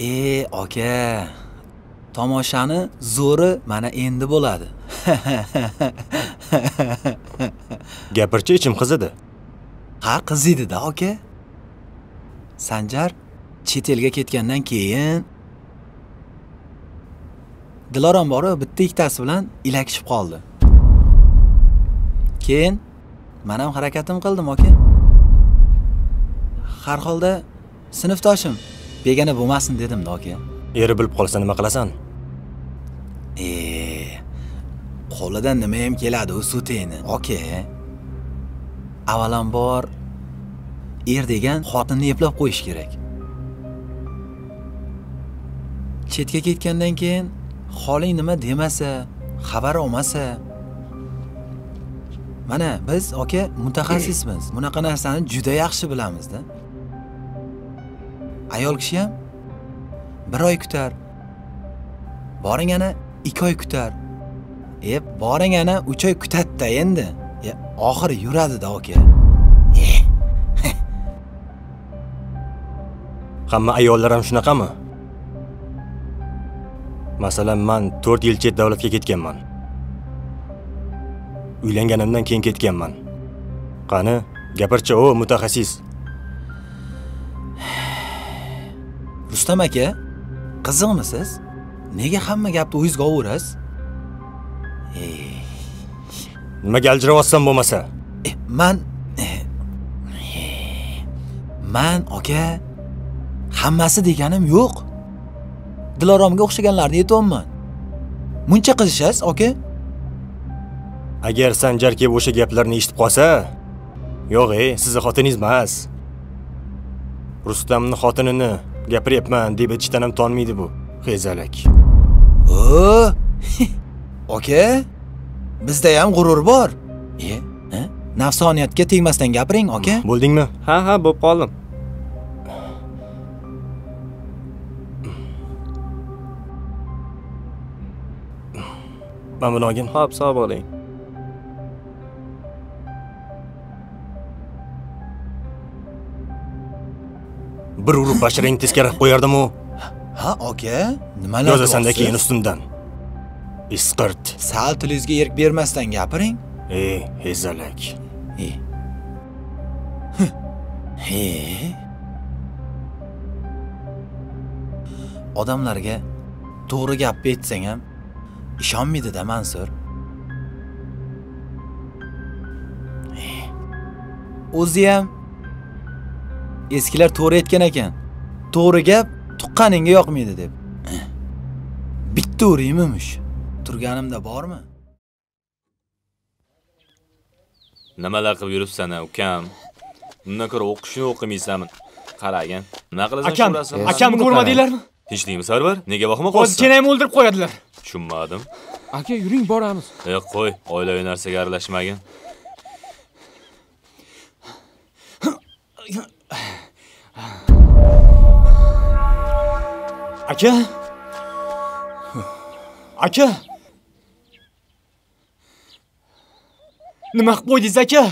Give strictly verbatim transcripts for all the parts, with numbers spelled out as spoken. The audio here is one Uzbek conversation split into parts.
E, aka. Tomoshani zo'ri mana endi bo'ladi. Gapirchi, ichim qizidi. Ha, qizidi-da, aka. Sanjar chet elga ketgandan keyin Dilorom bori bitta ikkitasi bilan ilakishib qoldi. Keyin men ham harakatim qildim, aka. Har holda sinfdoshim begona bo'lmasin dedim-da, aka. Eri bilib qolsa nima qilasan? E, qo'lidan nima ham keladi u suteni, aka. Avvalambor er degan xotinni eplab qo'yish kerak. Chetga ketgandan keyin xoling nima demasa, xabar olmasa, mana biz aka mutaxassismiz. Bunaqa narsani juda yaxshi bilamiz-da. Ayol kishi ham bir oy kutar. Boring ana ikki oy kutar. E, boring ana uch oy kutadi-da endi. E, oxiri yuradi-da, aka. Hamma ayollar ham shunaqami? Masalan, men to'rt yil chet davlatga ketganman. Uylanganimdan keyin ketganman. Qani, gapirchi, o mutaxassis. Rustam aka, qiziqmisiz? Nega hamma gapni o'zingizga olasiz? E, Nimaga aljirayotsam bo'lmasa? E, men Men aka hammasi deganim yo'q. Diloromga o'xshaganlarni aytayapman. Muncha qizishasiz, aka? Agar Sanjar kelib o'sha gaplarni eshitib qolsa, yo'q, ey, sizni xotiningiz emas. Rustamning xotinini gapiryapman deb aytishdan ham tonmaydi bu. Xezalak. O, aka, bizda ham g'urur bor. E, ha? Nafsoniyatga tegmasdan gapiring, aka. Bo'ldingmi? Ha, ha, bo'p qoldim. Men buni olgin. Xo'p, sog' bo'ling. Bir urib basharang teskari qo'yardim-u. Ha, aka, nimalar yozasan-da keyin ustimdan. Isqirt. Sal tilingizga erk bermasdan gapiring. Ey, hezalak. E. He. Odamlarga to'g'ri gap aytsang ham ishonmaydi-da Mansur. O'zi ham eskilar to'g'ri aytgan ekan. To'g'ri gap tuqqaningga yoqmaydi deb. Bitta o'raymish. Turganimda bormi? Nimalar qilib yuribsan, ukam? Bundan ko'ra o'qishni o'qimaysanmi? Qaragin. Nima qilasan akam, shurasi? akamni ko'rmadinglarmi? Tinchlikmi, Sarvar? Nega vahima qolsan? Hozircha o'ldirib qo'yadilar. Tushunmadim. Aka, yuring boramiz. E, qo'y, oilaviy narsaga aralashmagin. Aka? Aka? Nima qilib qo'ydingiz, aka?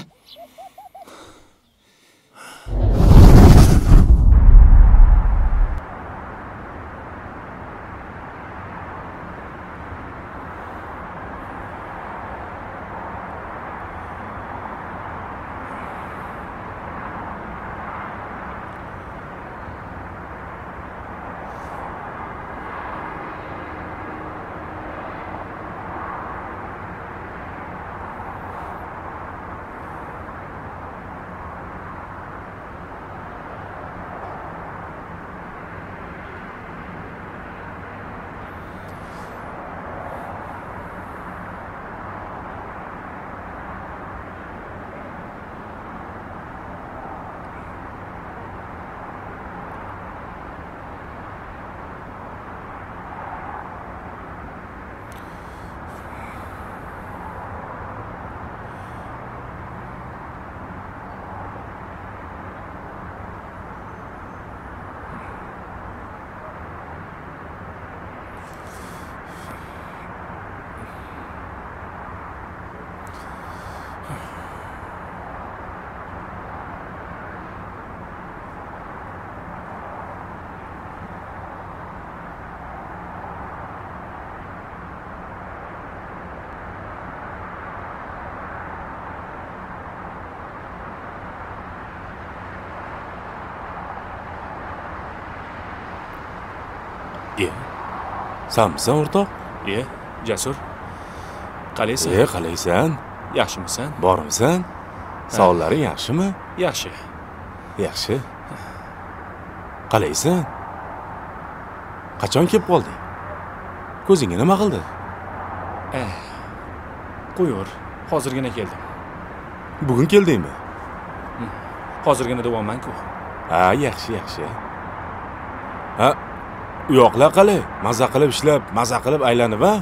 E. Sanmisan o'rtoq? E, Jasur. Qalaysan? E, qalaysan? Yaxshimisan? Bormisan? Savollaring yaxshimi? Yaxshi. Yaxshi. Qalaysan? Qachon kelib qolding? Ko'zingga nima qildi? Eh. Qo'yur, hozirgina keldim. Bugun keldingmi? Hozirgina davomman-ku. Ha, yaxshi, yaxshi. Ha, u yoqlar qalay? Maza qilib ishlab, maza qilib aylanib, ha?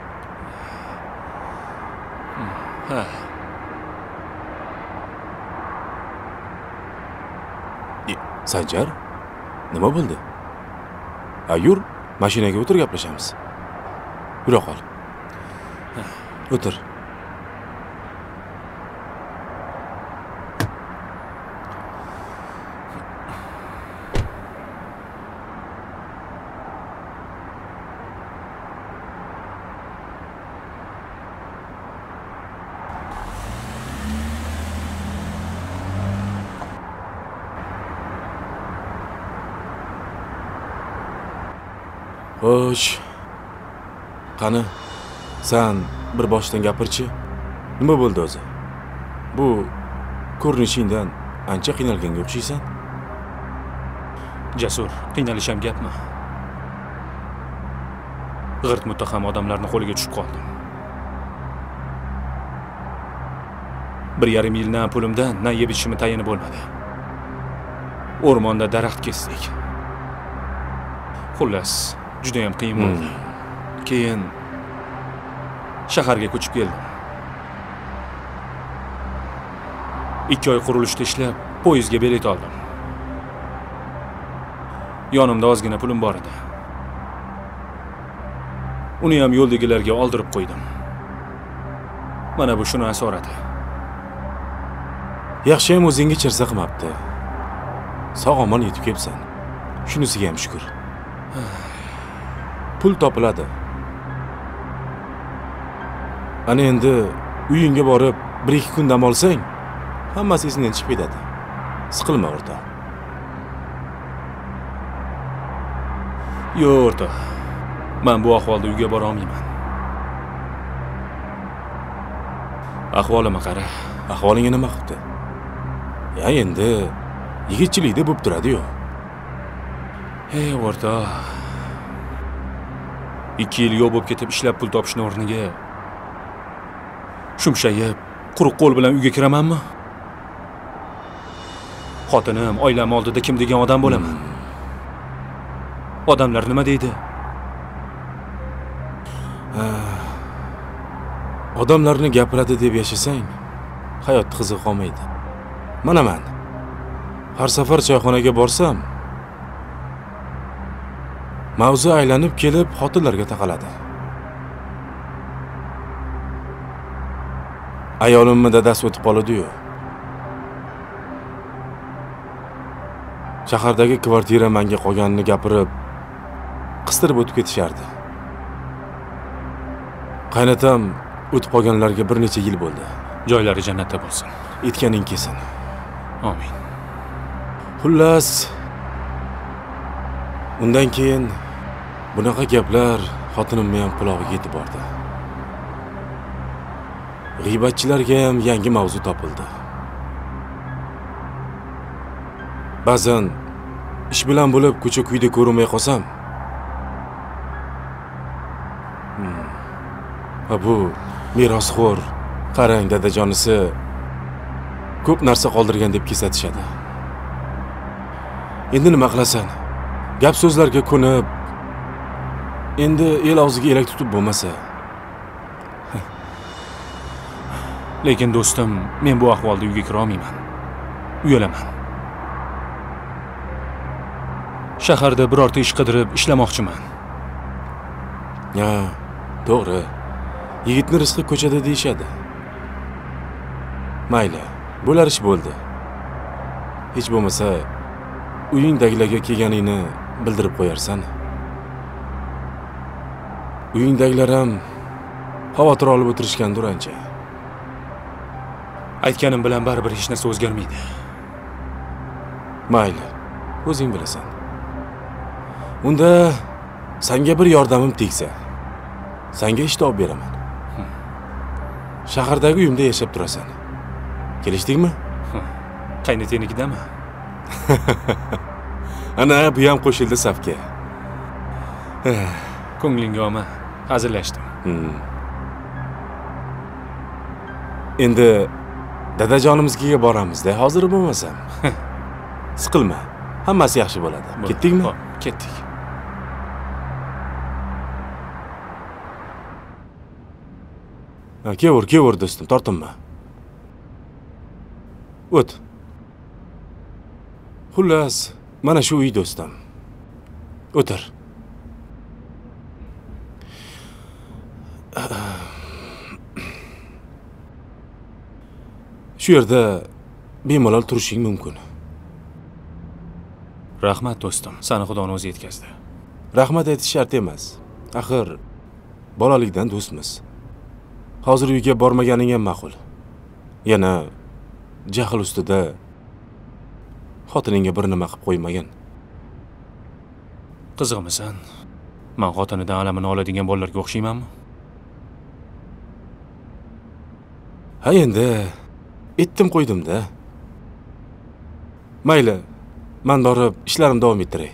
Ha. E, Sanjar, nima bo'ldi? Ha, yur, mashinaga o'tir gaplashamiz. Yura qol. O'tir. Xo'sh. Qani, sen bir boshdan gapirchi. Nima bo'ldi o'zi? Bu ko'rinishingdan ancha qiynalganga o'xshaysan. Jasur, qiynalisham gapmi? G'irt muttaham odamlarning qo'liga tushib qoldim. Bir yarim yildan pulimdan na yeb ichishimni tayini bo'lmadi. O'rmonda daraxt kesdik. Xullas, juda ham qiyin bo'ldi. Keyin shaharga ko'chib keldim. ikki oy qurilishda ishlab, poyezdga bilet oldim. Yonimda ozgina pulim bor edi. Uni ham yo'ldagilarga oldirib qo'ydim. Mana bu shuni asorati. Yaxshi ham o'zingga chirsa qilmabdi. Sog'-omon yetib kelibsan. Shunisiga ham shukr. Pul topiladi. Ana endi uyingga borib bir ikki kun dam olsang, hammasi esingdan chiqib ketadi. Siqilma o'rtoq. Yo'q o'rtoq. Men bu ahvolda uyga bora olmayman. Ahvolimga qara. Ahvolingga nima qildi? Ya endi yigitchilikda bo'lib turadi-yu. Hey o'rtoq. ikki yil yo'q bo'lib ketib ishlab pul topishning o'rniga shumshayib, quruq qo'l bilan uyga kiramanmi? Xotinim, oilam oldida kim degan odam bo'laman? Odamlar nima deydi? Odamlarni gapiradi deb yashasang, hayot qiziq qolmaydi. Mana men har safar choyxonaga borsam, mavzu aylanib kelib xotinlarga taqaladi. Ayolimni dadasi o'tib qoldi-yu. Shahardagi kvartira menga qolganini gapirib, qistirib o'tib ketishardi. Qaynatam o'tib qolganlarga bir necha yil bo'ldi. Joylari jannatda bo'lsin. Etganing kelsin. Amin. Xullas, undan keyin bunaqa gaplar xotinimning ham qulog'iga yetib bordi. G'iybatchilarga ham yangi mavzu topildi. Ba'zan ish bilan bo'lib ko'cha-kuyda ko'rinmay qolsam, hmm. va bu merosxo'r, qarang dadajonisi ko'p narsa qoldirgan deb kesatishadi. Endi nima qilasan? Gap so'zlarga ko'nib, endi el og'ziga elak tutib bo'lmasa. Lekin do'stim, men bu ahvolda uyga kira olmayman. Uyalaman. Shaharda birorta ish qidirib ishlamoqchiman. Ya, to'g'ri. Yigitni rizqi ko'chada deyshadi. Mayli, bo'lar ish bo'ldi. Hech bo'lmasa uyingdagilarga kelganingni bildirib qo'yarsan. Uyingdagilar ham xavotir olib o'tirishgandir ancha. Aytganim bilan baribir hech narsa o'zgarmaydi. Mayli, o'zing bilasan. Unda Senga bir yordamim tegsa, senga ish topib beraman. Shahardagi uyimda yashab turasan. Kelishdikmi? Qaynotenikidami? Ana, bu ham qo'shildi safga. Ko'nglingga olma, hazillashdim. Hmm. Endi dadajonimizga boramiz-da, hozir bo'lmasam. Siqilma, hammasi yaxshi bo'ladi. Ketdikmi? Hop, ketdik. Ha, kevur, kevur do'stim, tortinma. O't. Xullas, mana shu uy do'stim. O'tir. Shu yerda bemalol turishing mumkin. Rahmat do'stim, seni Xudoning o'zi yetkazdi. Rahmat aytish shart emas. Axir bolalikdan do'stmiz. Hozir uyga bormaganing ham ma'qul. Yana jahl ustida xotiningga bir nima qilib qo'ymagin. Qizig'misan? Men xotinidan alamini oladigan bolalarga o'xshaymanmi? Ha endi etdim qo'ydim-da. Mayli, men borib ishlarimni davom ettiray.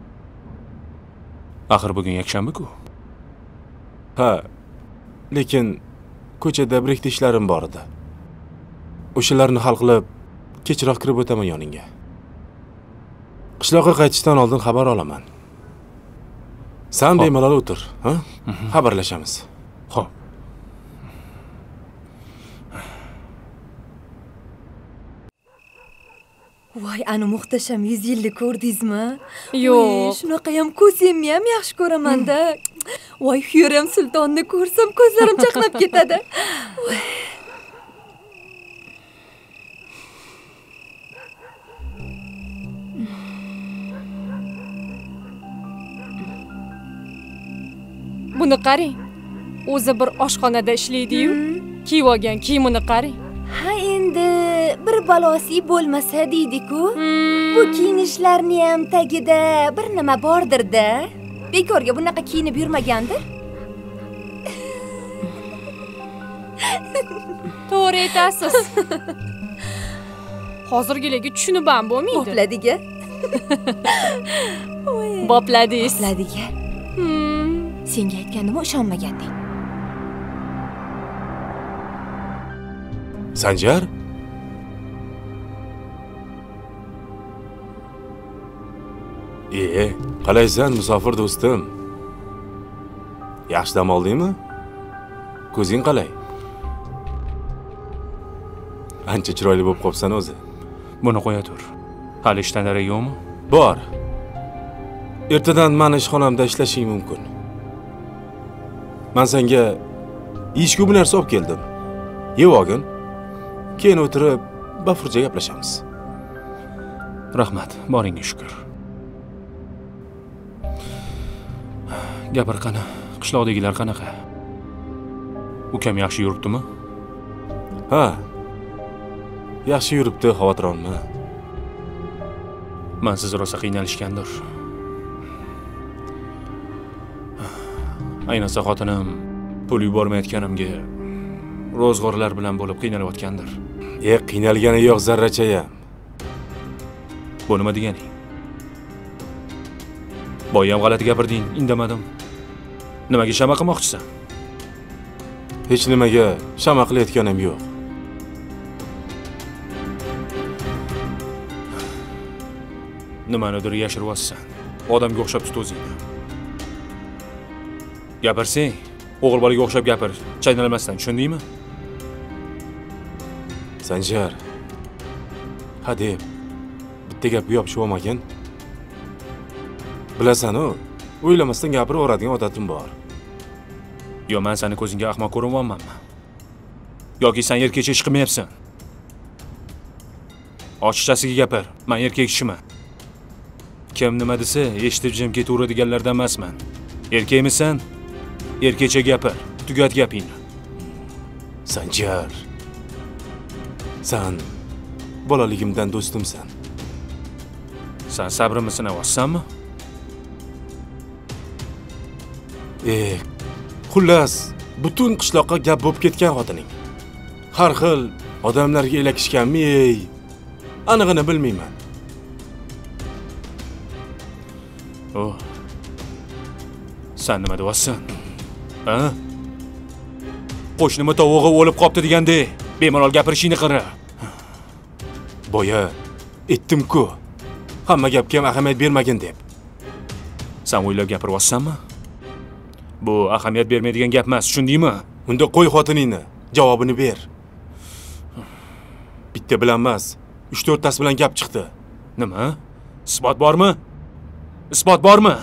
Axir bugun yakshanba-ku. Ha, lekin ko'chada bir ikkita ishlarim bor edi. O'shalarni hal qilib, kechroq kirib o'taman yoningga. Qishloqqa qaytishdan oldin xabar olaman. Sen bemalol o'tir, ha? Xabarlashamiz. Xo'p. Voy, ana muhtasham yuz yilni ko'rdingizmi? Yo'q. Shunaqa ham ko'zimni ham yaxshi ko'raman-da. Voy, Hürrem sultonni ko'rsam ko'zlarim chaqnab ketadi. Buni qarang. O'zi bir oshxonada ishlaydi-yu, kiyib olgan kiyimini qarang. Ha, endi bir balosi bo'lmasa deydi-ku. Bu kiyinishlarni ham tagida bir nima bordir-da. Bekorga bunaqa kiyinib yurmagandir. To'g'ri aytasiz. Hozirgilarga tushunib ham bo'lmaydi. Bopladiga. Bopladingiz. Bopladiga. Senga aytgandim, ishonmaganding. Sanjar? E, qalaysan musofir do'stim? Yaxshi dam oldingmi? Ko'zing qalay? Ancha chiroyli bo'lib qopsan o'zi. Buni qo'ya tur. Hali ishdan darak yo'qmi? Bor. Ertadan meni ishxonamda ishlashing mumkin. Men senga ichki bir narsa olib keldim. Yeb olgin. Keyin o'tirib, bafurja gaplashamiz. Rahmat, boringga shukr. Gapir qani, qishloqdagilar qanaqa? Ukam yaxshi yuribdimi? Ha. Yaxshi yuribdi, xavotir olma. Men siz rosa qiynalishgandir. Ayniqsa xotinim pul yubormayotganimga ro'zg'orlar bilan bo'lib qiynalayotgandir. E, qiynalgani yo'q zarracha ham. Bu nima deganing? Boya ham g'alati gapirding, indamadim. Nimaga shama qilmoqchisan? Hech nimaga shama qilayotganim yo'q. Nimanidir yashiryapsan. Odamga o'xshab tut o'zingni. Gapirsang, o'g'il bolaga o'xshab gapir, chaynalmasdan, tushundingmi? Sanjar. Hadeb, bitta gap yopishib olmagan. Bilasan-ku, o'ylamasdan gapirib o'radigan odatim bor. Yo, men seni ko'zingga ahmoq ko'rinmayapmanmi? Yoki sen erkakcha ish qilmayapsan? Ochiqchasiga gapir, men erkak kishiman. Kim nima desa, eshitib jim ketaveradiganlardan emasman. Erkakmisan? Erkakcha gapir, tugat gapingni. Sanjar. Sen bolaligimdan do'stimsan. Sen sabrimni sinayapsanmi? E, xullas, butun qishloqqa gap bo'lib ketgan xotining. Har xil odamlarga elakishganmi, ey? Anig'ini bilmayman. Oh. Sen nima deyapsan? Ha? Qo'shnimi tovug'i o'lib qopti deganda, bemalol gapirishingni qara. Boya aytdim-ku. Hamma gapga ham ahamiyat bermagin deb. Sen o'ylab gapiryapsanmi? Bu ahamiyat bermaydigan gap emas, tushundingmi? Unda qo'y xotiningni, javobini ber. Bitta bilan emas, uch to'rttasi bilan gap chiqdi. Nima? Isbot bormi? Isbot bormi?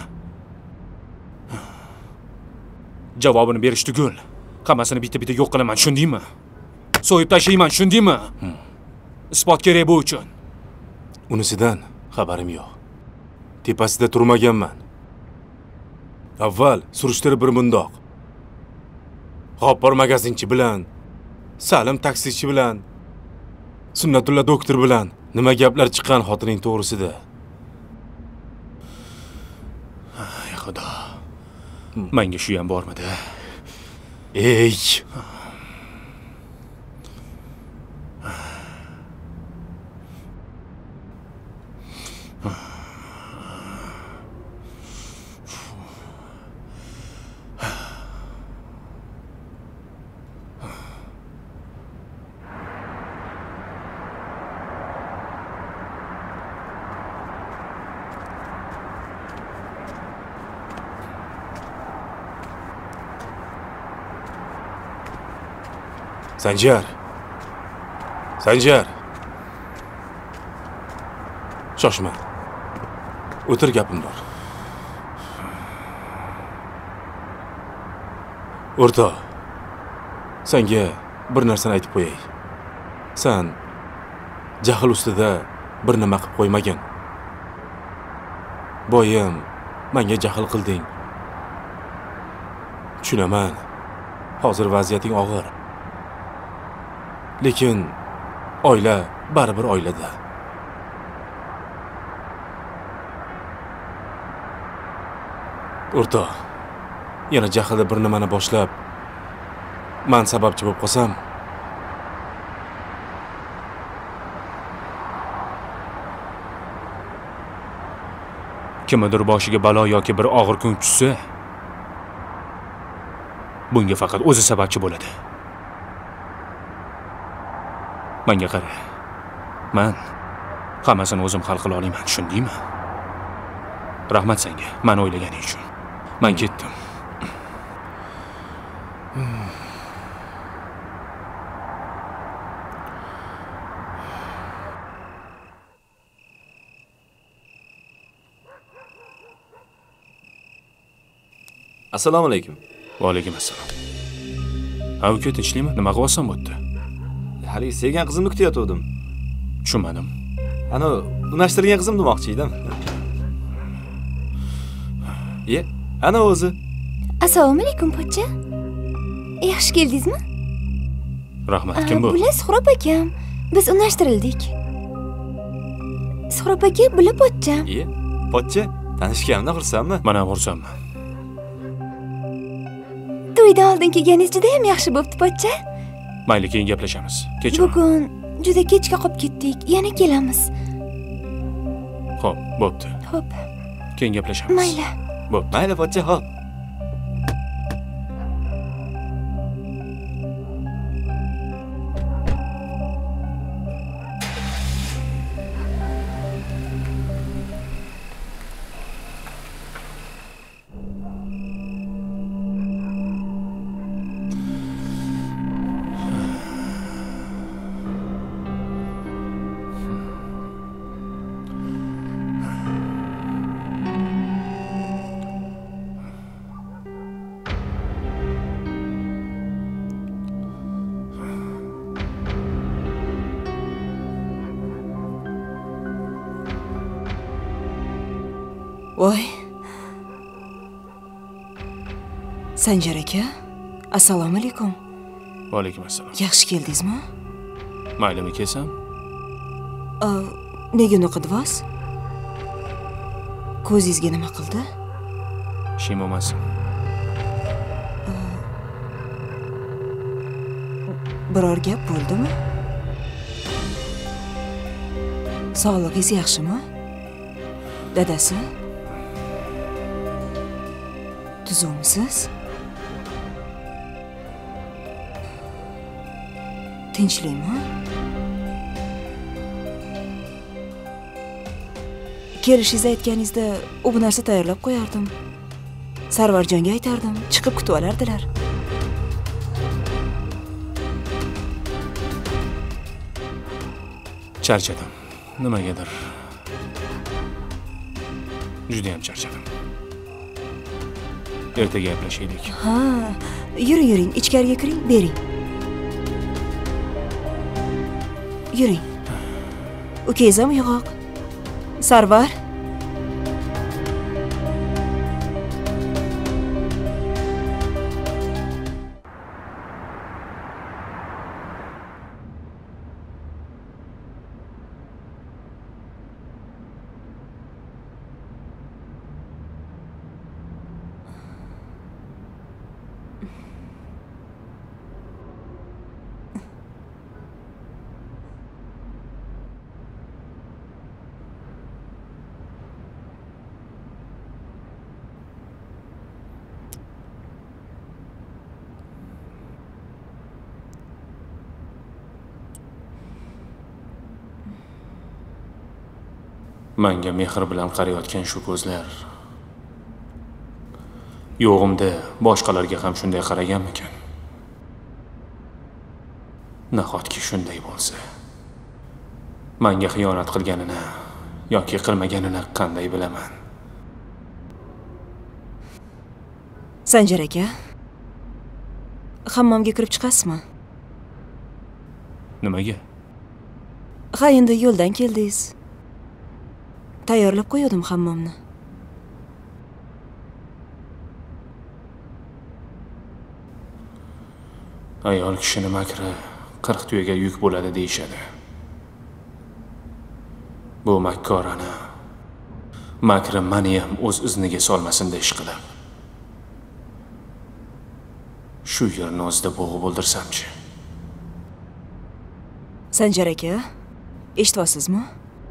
Javobini berish tugul. Hammasini bitta-bitta yo'q qilaman, tushundingmi? So'yib tashlayman, tushundingmi? Hmm. Isbot kerak bu uchun. Unisidan xabarim yo'q. Tepasida turmaganman. Avval surishtirib bir mundoq. G'oppor magazinchi bilan, Salim taksichi bilan, Sunnatulla doktor bilan nima gaplar chiqqan xotining to'g'risida. Ay xudo. Menga shu ham bormidi? Ey! Sanjar. Sanjar. Shoshma. O'tir, gapim bor. O'rtoq, senga bir narsani aytib qo'yay. Sen jahl ustida bir nima qilib qo'ymagin. Boyim, menga jahl qilding. Tushunaman. Hozir vaziyating og'ir. Lekin oila baribir oilada. O'rtoq, yana jahlda bir nimani boshlab, men sababchi bo'lib qolsam, kimdir boshiga balo yoki bir og'ir kun tushsa, bunga faqat o'zi sababchi bo'ladi. Menga qara. Men hammasini o'zim hal qila olaman, tushundingmi? Rahmat senga, meni o'ylaganing uchun. Men ketdim. Assalomu alaykum. Va alaykum assalom. Ha, uka, tinchlikmi? Nima qilyapsan bu yerda? Haligi sevgan qizimni kutayotgandim. Tushunmadim. Ana, unashtirgan qizim demoqchi edim. Ye, ana o'zi. Assalomu alaykum, pochcha. Yaxshi keldingizmi? Rahmat, kim bu? Bular Suhrob akam. Biz unashtirildik. Suhrob aka, bular pochcham. Ye, pochcha, tanishganimdan xursandmi? Men ham xursandman. To'ydan oldin kelganingiz juda ham yaxshi bo'pti, pochcha. Mayli, keyin gaplashamiz. Kechir. Bugun juda kechga qolib ketdik. Yana kelamiz. Xo'p, bo'pti. Xo'p. Keyin gaplashamiz. Mayli. Bo'pti. Mayli, pochcha, xo'p. Voy. Sanjar aka, assalomu alaykum. Va alaykum assalom. Yaxshi keldingizmi? Maylimi kelsam? Nega o'qidingiz? Ko'zingizga nima qildi? Shim olmasin. Biror gap bo'ldimi? Sog'lig'ingiz yaxshimi? Dadasi? Tuzukmisiz? Tinchlikmi? Kelishingizni aytganingizda u bu narsa tayyorlab qo'yardim. Sarvarjonga aytardim, chiqib kutib olardilar. Charchadim. Nimagadir. Juda ham charchadim. Ertaga gaplashaylik. Ha, yuring, yuring, ichkariga kiring, bering. Yuring. Ukangiz ham uyg'oq. Sarvar. Menga mehr bilan qarayotgan shu ko'zlar yo'g'imda boshqalarga ham shunday qaraganmikan? Nahotki shunday bo'lsa, menga xiyonat qilganini yoki qilmaganini qanday bilaman? Sanjar aka, hammomga kirib chiqasizmi? Nimaga? Ha, endi yo'ldan keldingiz. Tayyorlab qo'ydim hammomni. Ayol kishini makri qirq tuyaga yuk bo'ladi deyishadi. Bu makkorani makri meni ham o'z izniga solmasin ish qilib. Shu yerni o'zida bo'g'ib o'ldirsamchi? Sanjar aka, eshityapsizmi?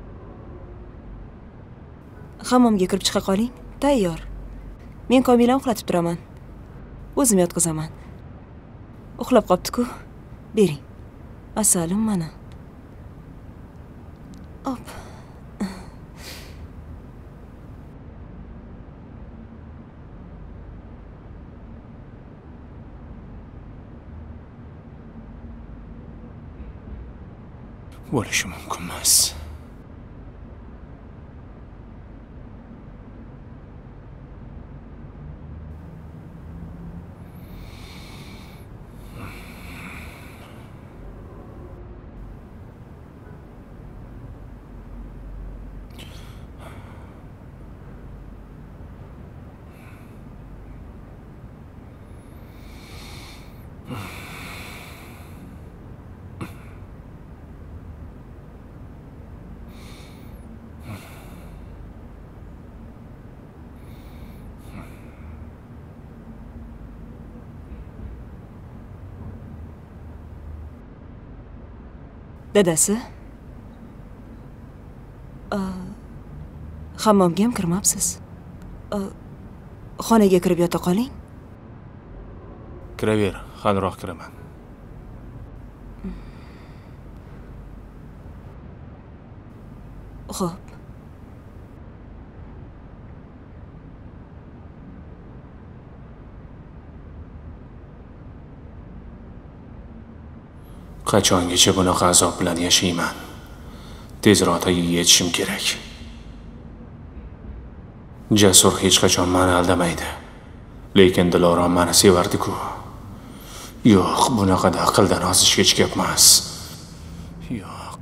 Hammomga kirib chiqa qoling, tayyor. Men Komilani uxlatib turaman. O'zim yotqizaman. Uxlab qopti-ku. Bering. Asalim mana. Hop. Bo'lishi mumkin emas. Dadasi? Hammomga ham kirmabsiz. Xonaga kirib yota qoling. Kiraver, haliroq kiraman. Xo'p. Qachongacha bunaqa azob bilan yashayman? Tezroq tagiga yetishim kerak. Jasur hech qachon meni aldamaydi. Lekin Dilorom meni sevardi-ku. Yo'q, bunaqada aqldan ozishga chiqib emas. Yo'q.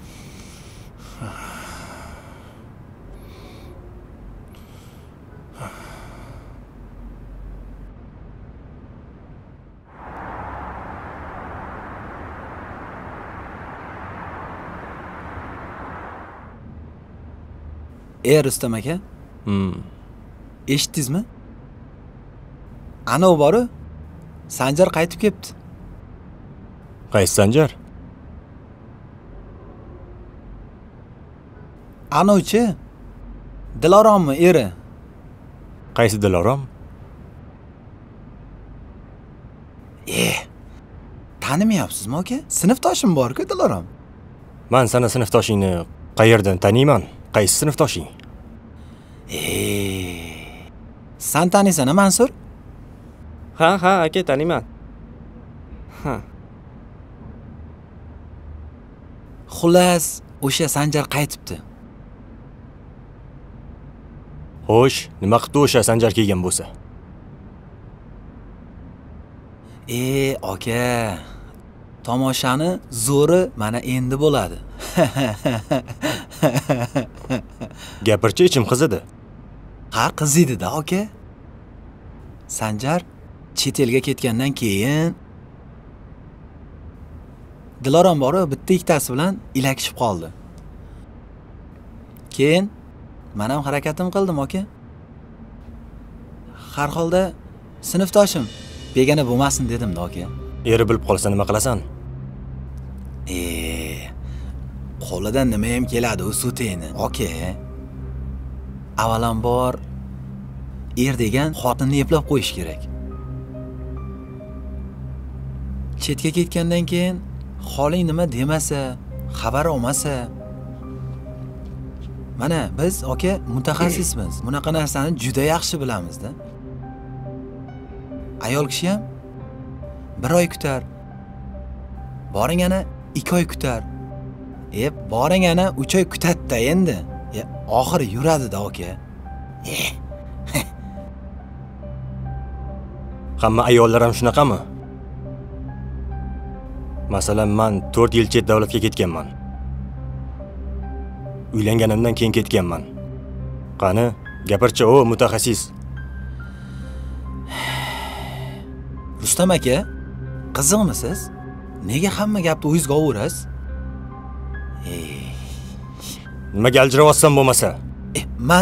Ey Rustam aka? Hmm. Eshitdingizmi? Ana u bor-u, Sanjar qaytib kelibdi. Qaysi Sanjar? Anovchi Dilorommi eri? Qaysi Dilorom? Eh, tanimayapsizmi aka? Sinfdoshim bor-ku Dilorom. Men sana sinfdoshingni qayerdan taniyman? Qaysi sinfdoshing? Eh, sen taniysan, Mansur? Ha, ha, aka taniyman. Ha. Xullas, o'sha Sanjar qaytibdi. Xo'sh, nima qildi o'sha Sanjar kelgan bo'lsa? E, aka, tomoshani zo'ri mana endi bo'ladi. Gapirchi, ichim qizidi. Ha, qizidi-da, aka. Sanjar chet elga ketgandan keyin Dilorom bor, bitta ikkitasi bilan ilakishib qoldi. Keyin men ham harakatim qildim, aka. Har holda sinfdoshim begona bo'lmasin dedim-da, aka. Eri bilib qolsa nima qilasan? E, qo'lidan nima ham keladi u suteni, aka. Avvalambor er degan xotinni eplab qo'yish kerak. Chetga ketgandan keyin holing nima demasa, xabar olmasa, mana biz aka mutaxassismiz. Bunaqa narsani juda yaxshi bilamiz-da. Ayol kishi ham bir oy kutar. Boring ana ikki oy kutar. E, boring ana uch oy kutadi-da endi. E, oxiri yuradi-da aka. Eh. Hamma ayollar ham shunaqami? Masalan, men to'rt yil chet davlatga ketganman. Uylanganimdan keyin ketganman. Qani, gapirchi, o mutaxassis. Rustam aka, qiziqmisiz? Nega hamma gapni o'zingizga olasiz? Eh, nimaga aljirayotsam bo'lmasa? Eh, men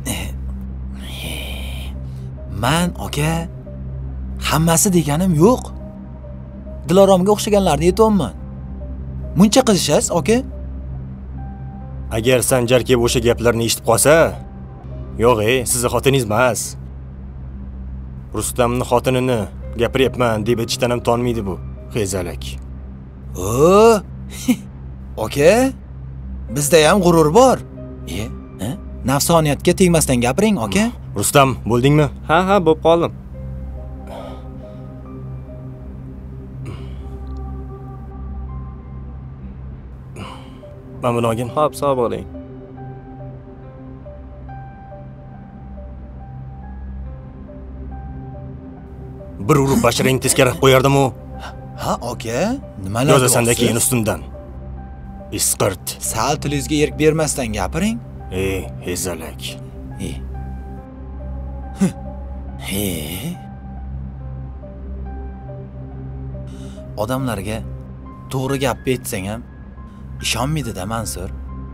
Men aka hammasi deganim yo'q. Diloromga o'xshaganlarni aytayapman. Muncha qizishasiz, aka? Agar Sanjar kelib o'sha gaplarni eshitib qolsa, yo'q, ey, sizni xotiningiz emas. Rustamni xotinini gapiryapman deb aytishdan ham tonmaydi bu. Xezalak. O, aka, bizda ham g'urur bor. E, ha? Nafsoniyatga tegmasdan gapiring, aka. Rustam, bo'ldingmi? Ha, ha, bo'lib qoldim. Mana olgin. Xo'p, sog' bo'ling. Bir urib basharang teskari qo'yardim-u. Ha, aka, nimalar yozasan-da keyin ustundan. Isqirt. Sal tilingizga erk bermasdan gapiring. Ey, hezalak. E. He. Odamlarga to'g'ri gap aytsang ham ishonmaydi-da Mansur.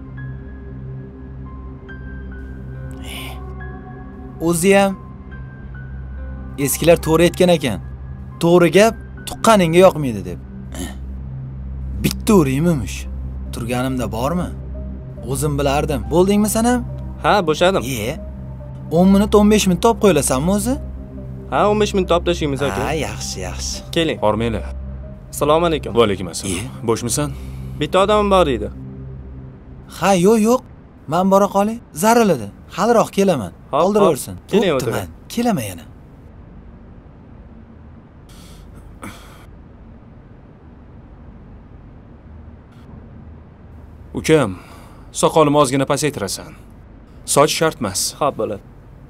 O'zi ham eskilar to'g'ri aytgan ekan. To'g'ri gap tuqqaningga yoqmaydi deb. Bitta uriymish. Turganimda bormi? O'zim bilardim. Bo'ldingmi sen ham? Ha, bo'shadim. E, o'n minut o'n besh minut top qo'yilasanmi o'zi? Ha, o'n besh minut toplashimiz aka. Ha, yaxshi, yaxshi. Keling. Hormanglar. Assalomu alaykum. Va alaykum assalom. Bo'shmisan? Bitta odamim bor edi. Ha, yo'q, yo'q. Men bora qolay. Zariladi. Haliroq kelaman. Oldiraversin. Keling, o'tiring. Kelaman yana. Ukam, soqolimni ozgina pasaytirasan. Soch shart emas. Xo'p, bo'ladi.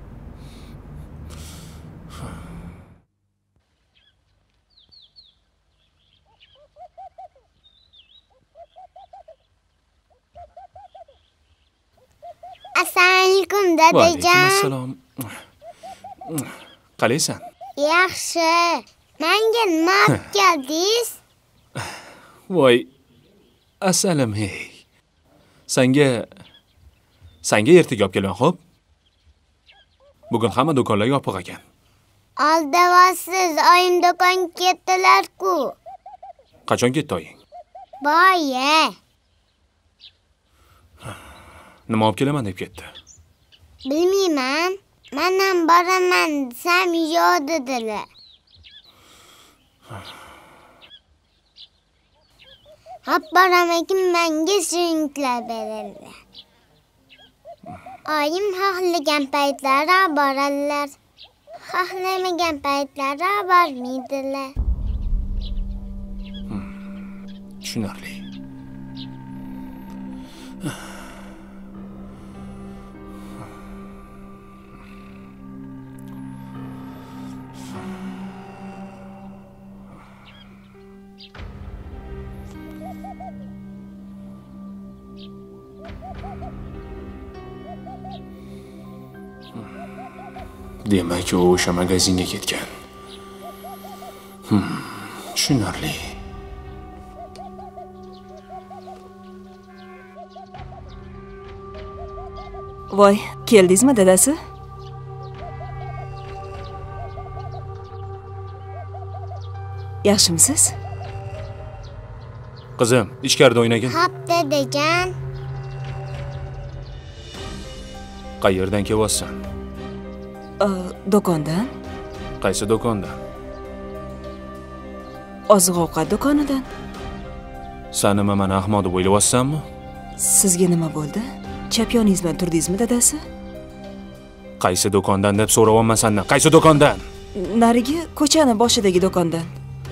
Assalomu alaykum dadajon. Assalom. Qalaysan? Yaxshi. Menga nima olib keldingiz? Voy, assalam hey. Senga senga ertaga olib kelman, xo'p? Bugun hamma do'konlar yopiq ekan. Aldavasiz, oyim do'konga ketdilar-ku. Qachon ketdi oying? Boya. Nima olib kelaman deb ketdi? Bilmayman. Men ham boraman desam yo'q dedilar. Hop boramakin menga shirinliklar beradilar. Oyim xohlagan paytlari boradilar. Xohlamagan paytlari bormaydilar. Tushunarli. Demak, u o'sha magazinga ketgan. Hmm, tushunarli. Voy, keldingizmi dadasi? Yaxshimisiz? Qizim, ichkarida o'ynagin. Hop dadajon. Qayerdan kelyapsan? Do'kondan. Qaysi do'kondan? Oziq-ovqat do'konidan. Sen nima meni ahmoq deb o'ylayapsanmi? Sizga nima bo'ldi? Chap yoningizdan turdingizmi dadasi? Qaysi do'kondan deb so'rayapman sendan. Qaysi do'kondan? Narigi ko'chani boshidagi do'kondan.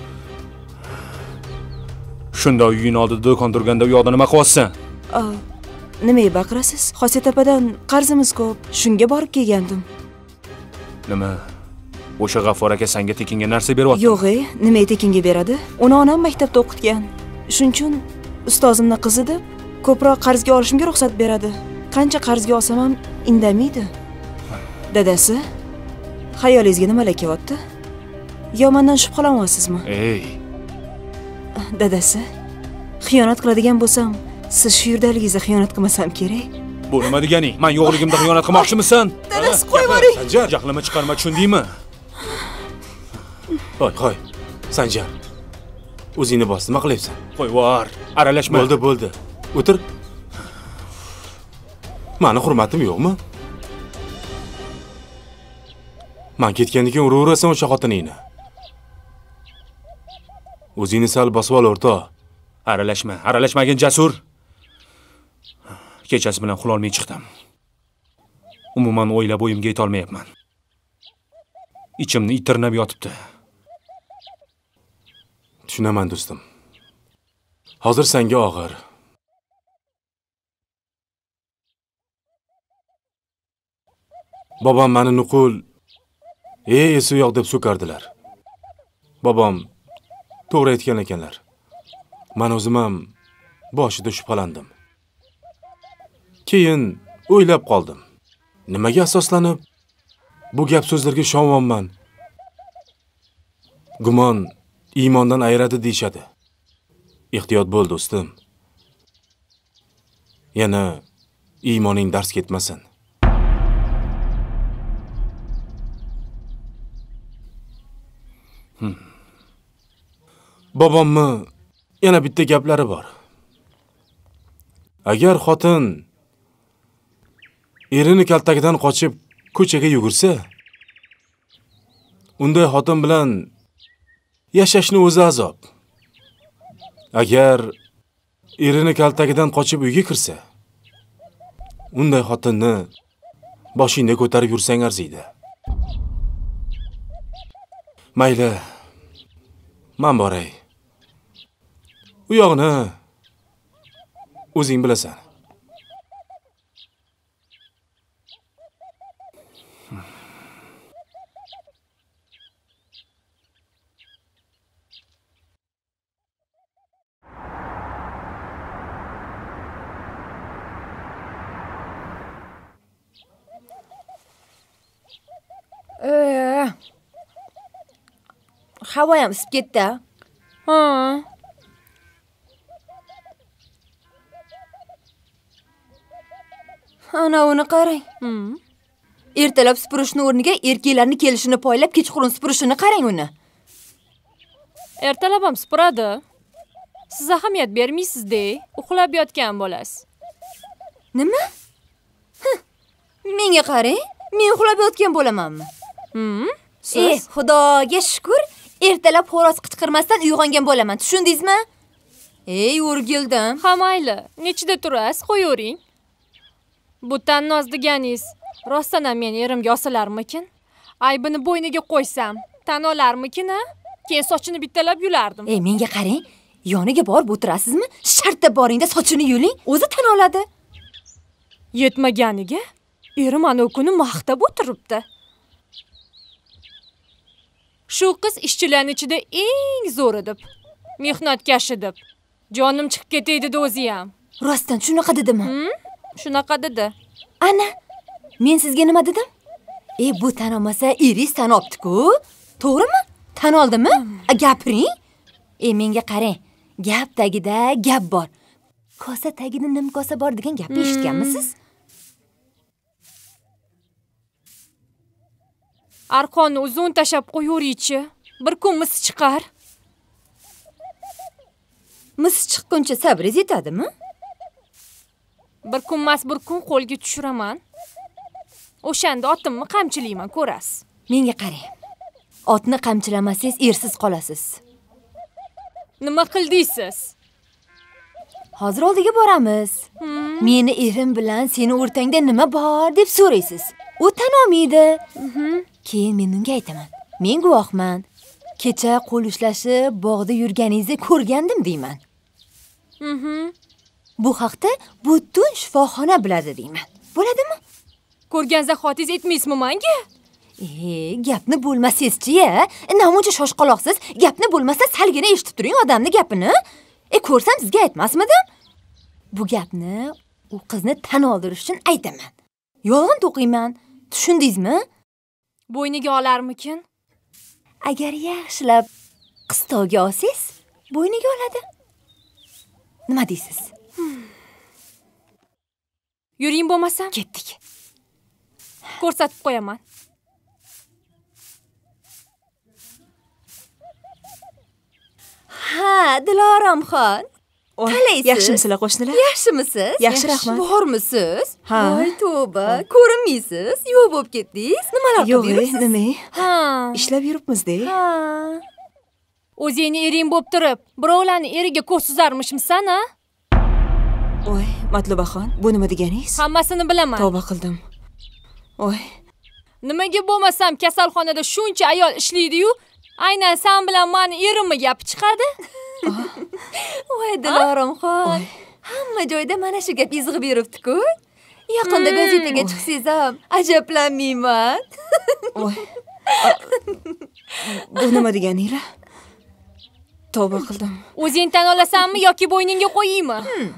Shunda uying oldida do'kon turganda u yoqda nima qilyapsan? Nimaga baqirasiz? Xosiyatapadan qarzimiz ko'p, shunga borib kelgandim. Nima? O'sha G'affor aka senga tekinga narsa beryapti? Yo'q-ey, nimaga tekinga beradi? Uni onam maktabda o'qitgan. Shuning uchun ustozimning qizi deb ko'proq qarzga olishimga ruxsat beradi. Qancha qarzga olsam ham indamaydi. Dadasi, xayolingizga nimalar kelyapti? Yo mendan shubhalanyapsizmi? Ey. Dadasi, xiyonat qiladigan bo'lsam, siz shu yerdaligingizda xiyonat qilmasam kerak. Bu nima deganing? Men yo'qligimda xiyonat qilmoqchimisan? Dadasi, qo'yib yuboring. Sanjar, jahlimni chiqarma, tushundingmi? Qo'y, qo'y. Sanjar. O'zingni bos, nima qilyapsan? Qo'yvor, aralashma. Bo'ldi, bo'ldi. O'tir. Meni hurmatim yo'qmi? Men ketgandan keyin uraverasan o'sha xotiningni. O'zingni sal bosib ol, o'rtoq. Aralashma, aralashmagin Jasur. Kechasi bilan uxlolmay chiqdim. Umuman o'ylab o'yimga yeta olmayapman. Ichimni itirnab yotibdi. Tushunaman do'stim. Hozir senga og'ir. Bobom meni nuqul, "Ey, esi yo'q" deb so'kardilar. Bobom to'g'ri aytgan ekanlar. Men o'zim ham boshida shubhalandim. Keyin o'ylab qoldim. Nimaga asoslanib bu gap so'zlarga ishonyapman? Gumon iymondan ayiradi deyshadi. Ehtiyot bo'l do'stim. Yana iymoning dars ketmasin. Hmm. Bobommi yana bitta gaplari bor. Agar xotin erini kaltagidan qochib ko'chaga yugursa, unday xotin bilan yashashni o'zi azob. Agar erini kaltagidan qochib uyga kirsa, unday xotinni boshingda ko'tarib yursang arziydi. Mayli, men boray. U yo'qni o'zing bilasan. Havo ham isib ketdi. Ha. Ana uni qarang. Ertalab supurishni o'rniga erkaklarni kelishini poylab, kechqurun supurishini qarang uni. Ertalab ham supuradi. Siz ahamiyat bermaysiz-da, uxlab yotgan bo'lasiz. Nima? Menga qarang, men uxlab yotgan bo'lamanmi? Hmm? Eh, Xudoga shukr, ertalab xo'roz qichqirmasdan uyg'ongan bo'laman. Tushundingizmi? Ey, o'rgildim. Ha mayli, nechida turasiz, qo'yavering. Bu tannoz deganingiz rostdan ham men erimga osilarmikin? Aybini bo'yniga qo'ysam, tan olarmikin-a? Keyin sochini bittalab yulardim. Ey, menga qarang, yoniga borib o'tirasizmi? Shartta boringda sochini yuling, o'zi tan oladi. Yetmaganiga erim ana kuni maqtab o'tiribdi. Shu qiz ishchilarning ichida eng zo'ri deb, mehnatkash deb. Jonim chiqib ketay dedi o'zi ham. Rostdan shunaqa dedimi? Hmm? Shunaqa dedi. Ana, men sizga nima dedim? E, bu tan olmasa, eringiz tan olibdi-ku. To'g'rimi? Tan oldimi? A, gapiring. E, menga qarang. Gap tagida gap bor. Kosa tagida nim kosa bor degan gapni eshitganmisiz? Arqonni uzun tashab qo'yavering-chi. Bir kun mis chiqar. Mis chiqquncha sabringiz yetadimi? Bir kun mas bir kun qo'lga tushiraman. O'shanda otimni qamchilayman, ko'rasiz. Menga qarang. Otni qamchilamasangiz ersiz qolasiz. Nima qildingiz? Hozir oldiga boramiz. Hmm. Meni erim bilan seni o'rtangda nima bor deb so'raysiz. U tan olmaydi. Keyin men unga aytaman. Men guvohman. Kecha qo'l ushlashib bog'da yurganingizni ko'rgandim deyman. Mhm. Bu haqda butun shifoxona biladi deyman. Bo'ladimi? Ko'rgan zahotingiz aytmaysizmi menga? E, gapni bo'lmasangiz-chi-ya? Namuncha shoshqaloqsiz, gapni bo'lmasa salgina eshitib turing odamni gapini. E, ko'rsam sizga aytmasmidim? Bu gapni u qizni tan oldirish uchun aytaman. Yolg'on to'qiyman. Tushundingizmi? Bo'yniga olarmikin? Agar yaxshilab qistovga olsangiz, bo'yniga oladi. Nima deysiz? Yuring bo'lmasam? Ketdik. Ko'rsatib qo'yaman. Ha, Diloromxon. Qalaysiz? Yaxshimisizlar qo'shnilar? Yaxshimisiz? Yaxshi, rahmat. Bormisiz? Ha. Voy, tavba, ko'rinmaysiz. Yo'q bo'lib ketdingiz. Nimalar Yo'q, qilib yuribsiz? nima? Ha. Ishlab yuribmiz-da. Ha. O'zingni ering bo'lib turib, birovlarni eriga ko'z suzarmishmisan, ha? Voy, Matlubaxon, bu nima deganingiz? Hammasini bilaman. Tavba qildim. Voy. Nimaga bo'lmasam kasalxonada shuncha ayol ishlaydi-yu, aynan sen bilan meni erimmi gapi chiqadi? Voy, Diloromxon. Hamma joyda mana shu gap izg'ib yuribdi-ku. Yaqinda gazetaga chiqsangiz ham ajablanmayman. Voy. Bu nima deganinglar? Tavba qildim. O'zing tan olasanmi yoki bo'yningga qo'yaymi?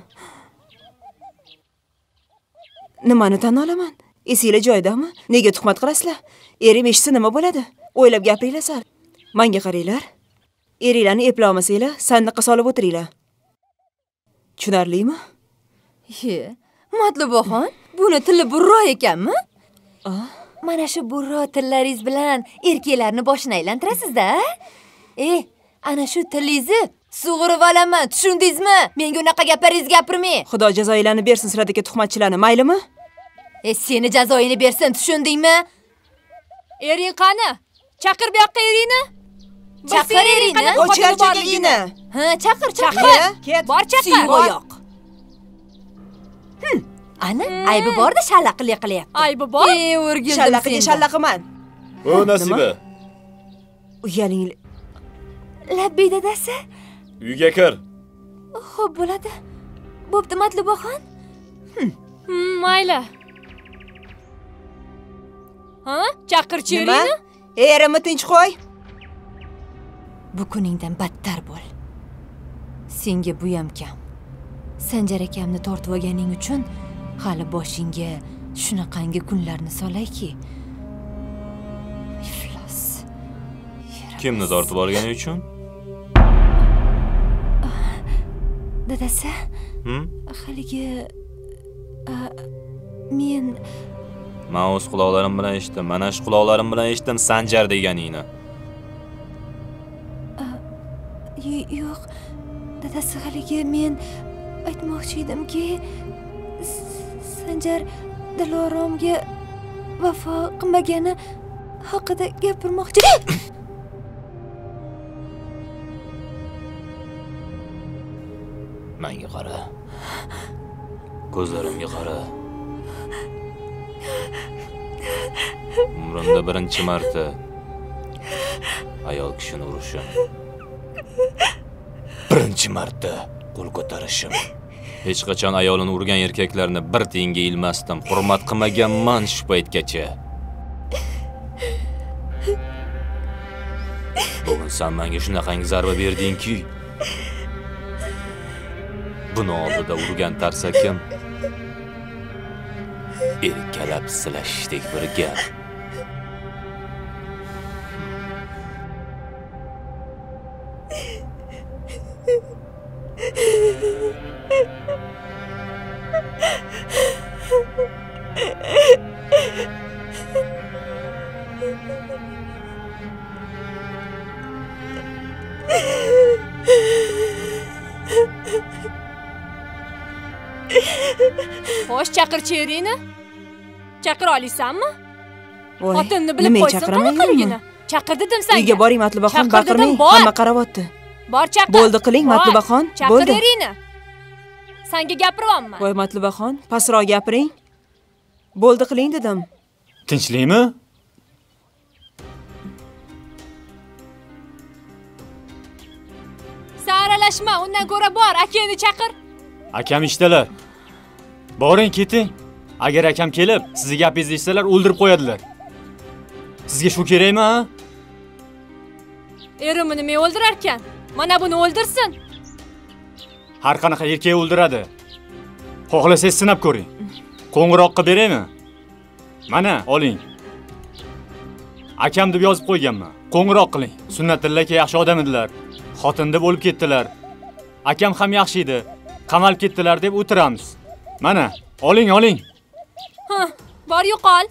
Nimani tan olaman? Esinglar joyidami? Nega tuhmat qilasizlar? Erim eshitsa nima bo'ladi? O'ylab gapiringlar sal. Menga qaranglar. Eringlarni eplay olmasanglar, sandiqqa solib o'tiringlar. Tushunarlimi? Ye, Matlubaxon, buni tili burro ekanmi? Mana shu burro tillaringiz bilan erkaklarni boshini aylantirasiz-da? Eh, ana shu tilingizni sug'urib olaman, tushundingizmi? Menga unaqa gaplaringiz gapirmang. Xudo jazoinglarni bersin sizlardagi tuhmatchilarni, maylimi? E, seni jazoingni bersin, tushundingmi? Ering qani? Chaqir bu yoqqa eringni. Chaqir eringni. O'chirchagini. Ha, chaqir, chaqir. Ket. Bor chaqir. Oyoq. Hm, ana, aybi borda shallaqlik qilyapti. Aybi bor? E, o'rgildim. Shallaqiga shallaqiman. O, Nasiba. Uyaling. Labbiy dadasi. Uyga kir. Xo'p, bo'ladi. Bo'pti, Matlubaxon. Hmm, mayli. Ha? Chaqirchi eringni? Erimni tinch qo'y. Bu kuningdan battar bo'l. Senga bu ham kam. Sanjar akamni tortib olganing uchun hali boshingga shunaqangi kunlarni solayki. Iflos. Kimni tortib olgani uchun? Dadasi? Hm? Haligi men Men o'z quloqlarim bilan eshitdim. Mana shu quloqlarim bilan eshitdim Sanjar deganingni. yo'q. Dadasi, haligi men aytmoqchi edimki, Sanjar Diloromga vafo qilmagani haqida gapirmoqchi. Menga qara. Ko'zlarimga qara. Umrimda birinchi marta ayol kishini urishim. Birinchi marta qo'l ko'tarishim. Hech qachon ayolini urgan erkaklarni bir tiyinga ilmasdim. Hurmat qilmaganman shu paytgacha. Bugun sen menga shunaqangi zarba berdingki, buni oldida urgan tarsakim erkalab silashdek bir gap. Xo'sh, chaqirchi eringni? Chaqira olasanmi? Voy, Xotinni bilib nima qo'ysin chaqiraman qanaqaligini. Chaqir dedim senga. Uyga boring Matlubaxon, Chaqir dedim, baqirmang, bor. hamma qarayapti. Bor chaqir. Bo'ldi, qiling Bor. Matlubaxon, Chaqir bo'ldi. eringni. Senga gapiryapman. Voy Matlubaxon, pastroq gapiring. Bo'ldi, qiling dedim. Tinchlikmi? Sen aralashma, undan ko'ra bor, akangni chaqir. Akam ishdalar. Boring, keting. Agar akam kelib, sizni gapingizni eshitsalar, o'ldirib qo'yadilar. Sizga shu kerakmi, ha? Erimni nima o'ldirar ekan? Mana buni o'ldirsin. Har qanaqa erkak o'ldiradi. Xohlasangiz sinab ko'ring. Qo'ng'iroq qilib beraymi? Mana, oling. Akam deb yozib qo'yganman. Qo'ng'iroq qiling. Sunnatulla aka yaxshi odam edilar. Xotin deb o'lib ketdilar. Akam ham yaxshi edi. Qamalib ketdilar deb o'tiramiz. Mana, oling, oling. Ha, bor yo'qol.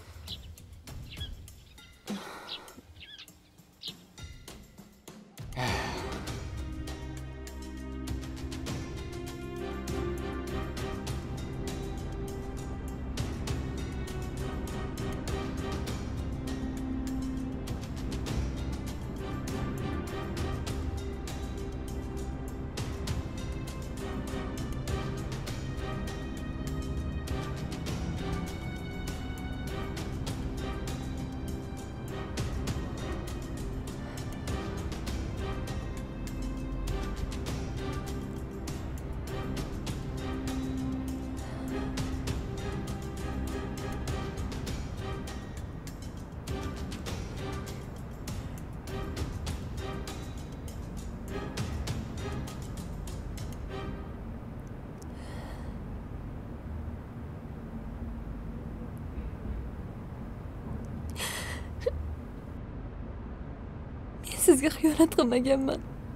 Sizga xiyonat qilmaganman.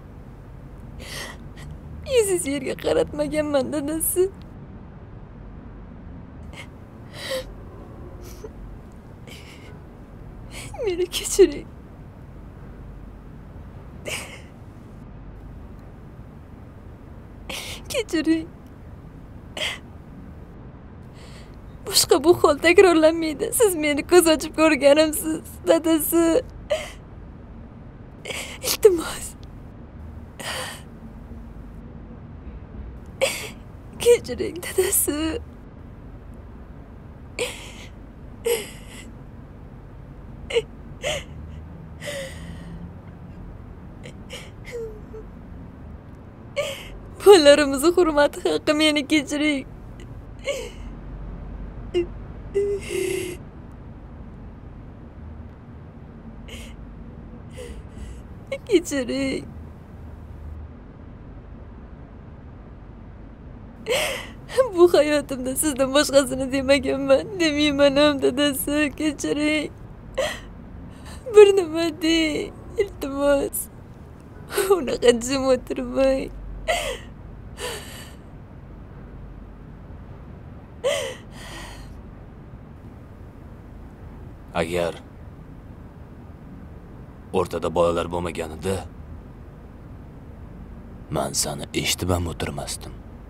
Yuzingizni yerga qaratmaganman, dadasi. Meni kechiring. Kechiring. Boshqa bu hol takrorlanmaydi. Siz meni ko'z ochib ko'rganimsiz, dadasi. İltimos. Kechiring, dadasi. Bollarimizni hurmati haqqi meni kechiring. Kechiring. Bu hayotimda sizdan boshqasini demaganman, demayman ham, dadasi. Kechiring. Bir nima deng, iltimos. Unaqa jim o'tirmang. Agar o'rtada bolalar bo'lmaganida Men seni eshitib ham o'tirmasdim.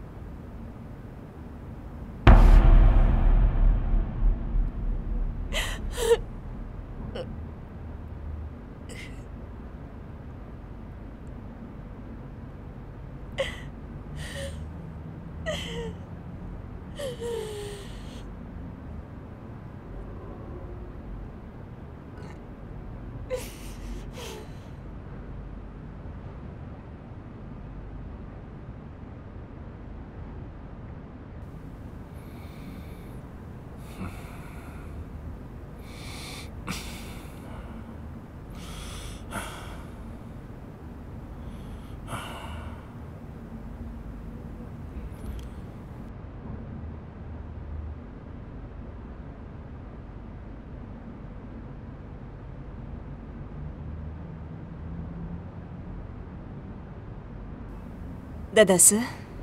Dadasi.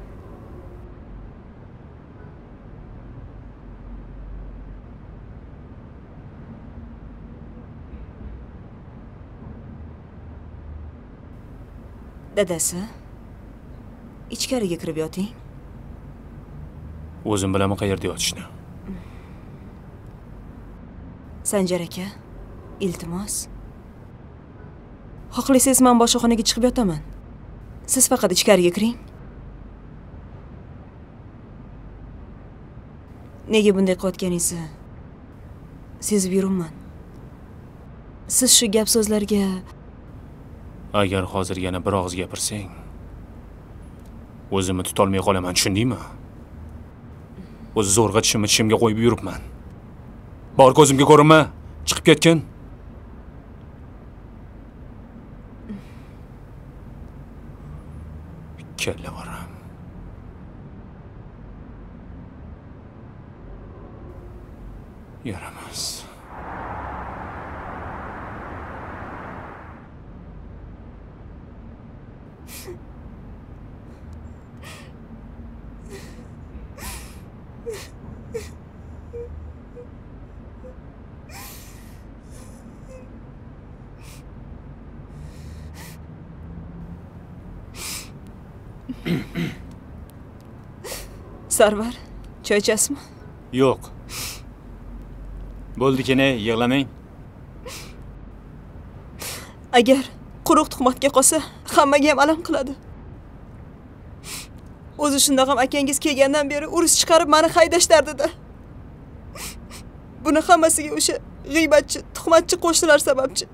Dadasi. Ichkariga kirib yoting. O'zim bilaman qayerda yotishni. Sanjar aka, iltimos. Xohlasangiz men boshqa xonaga chiqib yotaman. Siz faqat ichkariga kiring. Nega bunday qilayotganingizni sezib yuribman. Siz shu gap so'zlarga Agar hozir yana bir og'iz gapirsang, o'zimni tutolmay qolaman, tushundingmi? O'zi zo'rg'a tishimni tishimga qo'yib yuribman. Bor ko'zimga ko'rinma, chiqib ketgin. Kalla boram. Yaramas. Sarvar, choy ichasizmi? Yo'q. Bo'ldi kene, yig'lamang. Agar quruq tuhmatga qolsa, hammaga ham alam qiladi. O'zi shundoq ham akangiz kelgandan beri urush chiqarib meni haydashlardi-da. Buni hammasiga o'sha g'iybatchi, tuhmatchi qo'shnilar sababchi.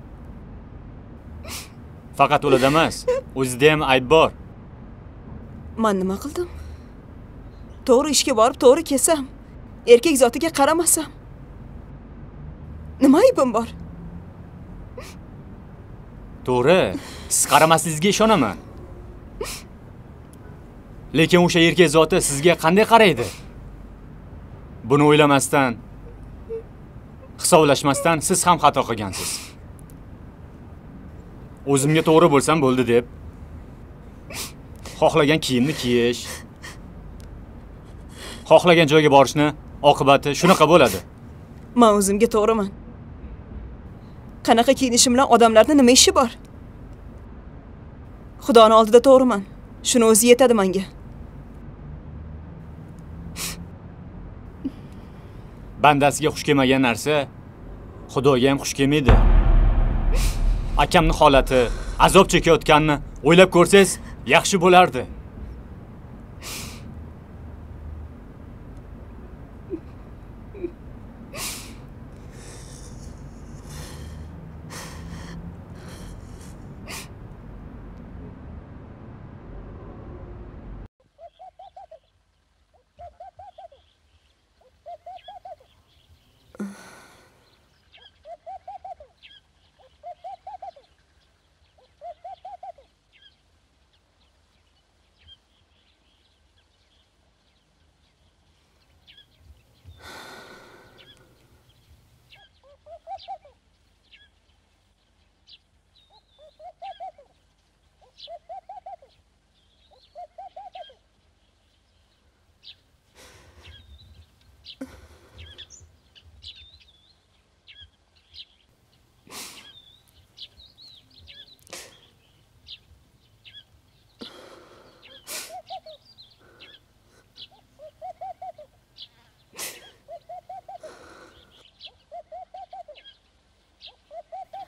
Faqat ularda emas, o'zida ham ayb bor. Men nima qildim? To'g'ri ishga borib, to'g'ri kelsam, erkak zotiga qaramasam, nima aybim bor? To'g'ri, siz qaramasligingizga ishonaman. Lekin o'sha erkak zoti sizga qanday qaraydi? Buni o'ylamasdan, hisoblashmasdan siz ham xato qilgansiz. O'zimga to'g'ri bo'lsam bo'ldi deb xohlagan kiyimni kiyish, xohlagan joyga borishni oqibati shunaqa bo'ladi. Men o'zimga to'g'riman. Qanaqa kiyinishim bilan odamlarda nima ishi bor? Xudoning oldida to'g'riman. Shuni o'zi yetadi menga. Bandasiga xush kelmagan narsa Xudoga ham xush kelmaydi. Akamni holati, azob chekayotganini o'ylab ko'rsangiz, yaxshi bo'lardi.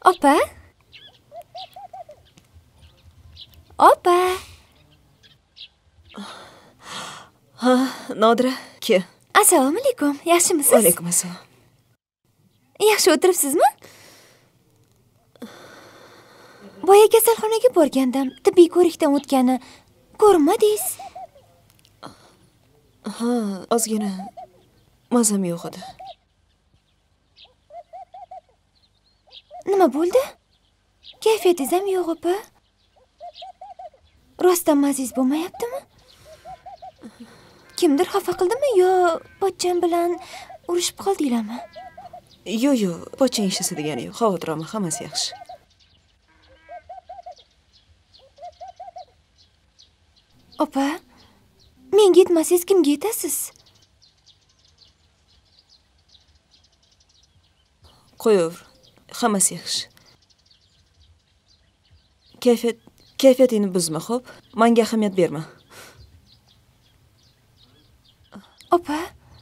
Opa? Opa? Ha, Nodira, ke. Assalomu alaykum. Yaxshimisiz? Alaykum assalom. Yaxshi o'tiribsizmi? Boya kasalxonaga borgandim. Tibbiy ko'rikdan o'tgani ko'rinmadingiz. Ha, ozgina mazam yo'q edi. Nima bo'ldi? Kayfiyatingiz ham yo'q, opa. Rostdan mazingiz bo'lmayaptimi? Kimdir xafa qildimi yo pochcham bilan urushib qoldinglarmi? Yo'q, yo'q, pochchang ishlasa degani yo'q. Xavotir olma, hammasi yaxshi. Opa, menga yetmasangiz kimga yetasiz? Qo'yaver. Hammasi yaxshi. Kayfiyat, kayfiyatingni buzma, xo'p? Menga ahamiyat berma. Opa,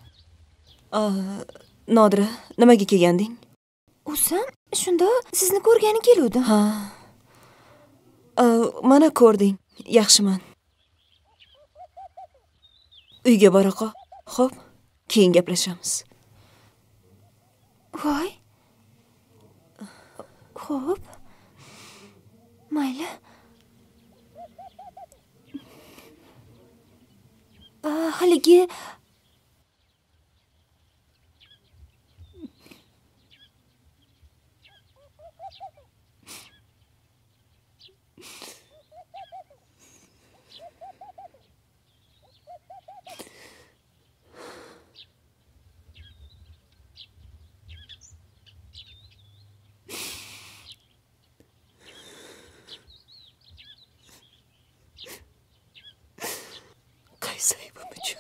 Nodira, nimaga kelganding? O'zim shunda sizni ko'rgani keluvdim. Ha. Mana ko'rding. Yaxshiman. Uyga bora qol. Xo'p, keyin gaplashamiz. Voy. Xo'p. Mayli. Haligi qaysayibim uchun.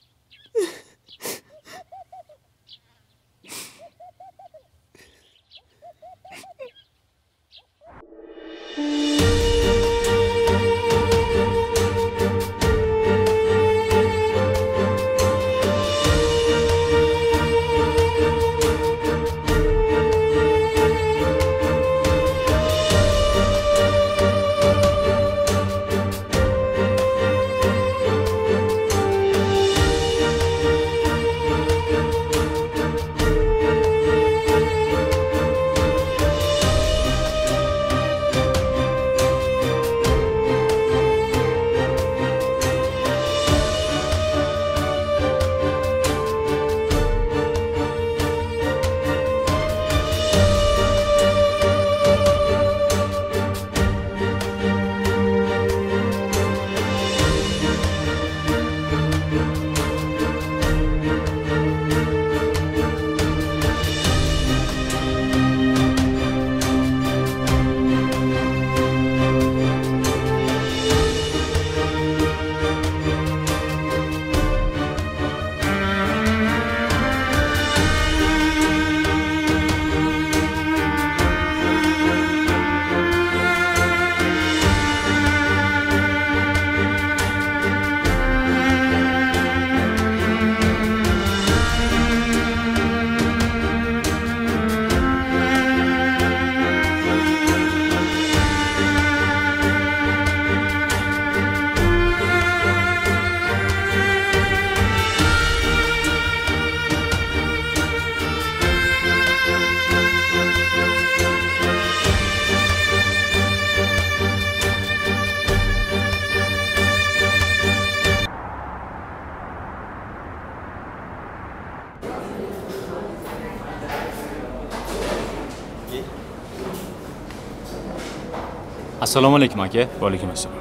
Assalomu alaykum aka. Va alaykum assalom.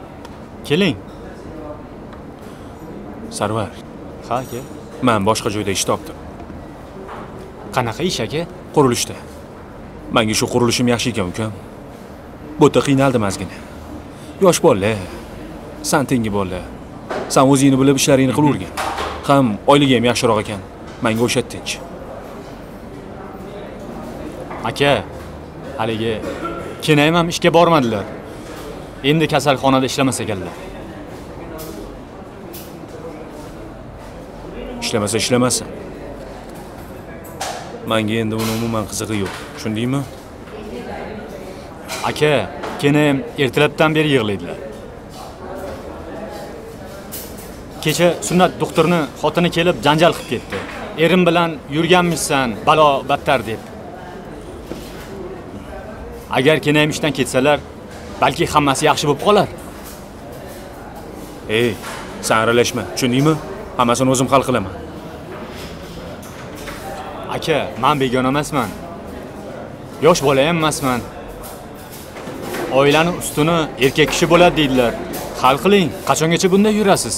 Keling. Sarvar. Ha aka. Men boshqa joyda ish topdim. Qanaqa ish aka? Qurilishda. Menga shu qurilishim yaxshi ekan, ukam. Bu yerda qiynaldim ozgina. Yosh bolalar, san tengi bolalar. Sen o'zingni bilib ishlaringni qilavergin. Ham oyligi ham yaxshiroq ekan. Menga o'shatdinch. Aka, haligi kenayim ham ishga bormadilar. Endi kasalxonada ishlamas ekanlar. Ishlamasa ishlamasin. Menga endi uni umuman qizig'i yo'q. Tushundingmi? Aka, keyin ertalabdan beri yig'laydilar. Kecha sunnat doktorni xotini kelib janjal qilib ketdi. Erim bilan yurganmishsan, balo battar deb. Agar keyin ishdan ketsalar, balki hammasi yaxshi bo'lib qolar. Ey, sen aralashma, tushundingmi? Hammasini o'zim hal qilaman. Aka, men begona emasman. Yosh bola ham emasman. Oilaning ustuni erkak kishi bo'ladi deydilar. Hal qiling, qachongacha bunday yurasiz?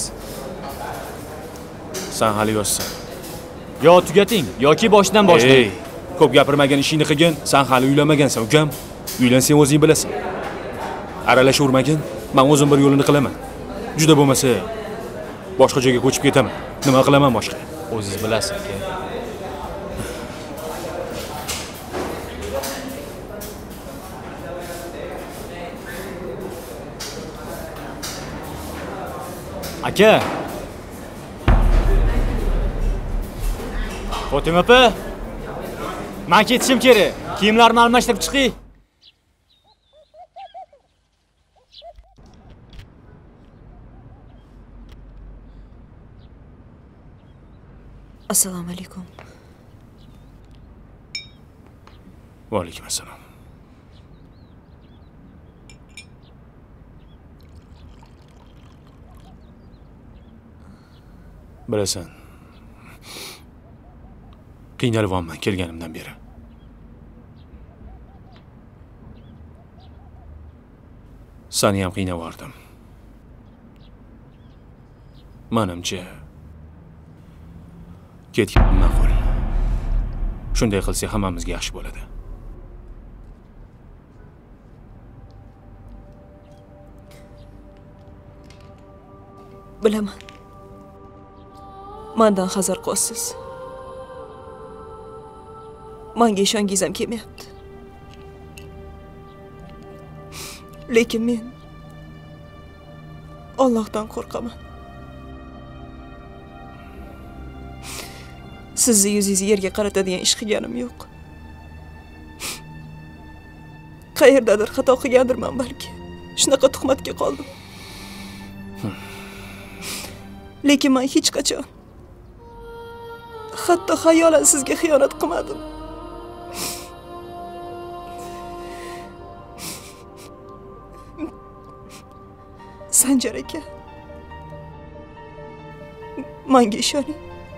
Sen hali yoshsan. Yo tugating yoki boshdan boshlang. Ey, ko'p gapirmagan ishingni qilgin. Sen hali uylanmagansan, ukam. Uylansang o'zing bilasan. Aralashavermagin, men o'zim bir yo'lini qilaman. Juda bo'lmasa boshqa joyga ko'chib ketaman. Nima qilaman boshqa? O'zingiz bilasiz, aka. Aka. Fotima opa. Men ketishim kerak. Kiyimlarni almashtirib chiqing. Assalomu alaykum. Va alaykum assalom. Bilasan, qiynalyapman kelganimdan beri. Seni ham qiynavardim. Menimcha ketgan ma'qul. Shunday qilsak hammamizga yaxshi bo'ladi. Bilaman. Mendan hazar qilasiz. Menga ishongingiz ham kelmayapti. Lekin men Allohdan qo'rqaman. Sizni yuzingizni yerga qaratadigan ish qilganim yo'q. Qayerdadir xato qilgandirman balki. Shunaqa tuhmatga qoldim. Lekin men hech qachon hatto xayolan sizga xiyonat qilmadim. Sanjar aka, menga ishoning.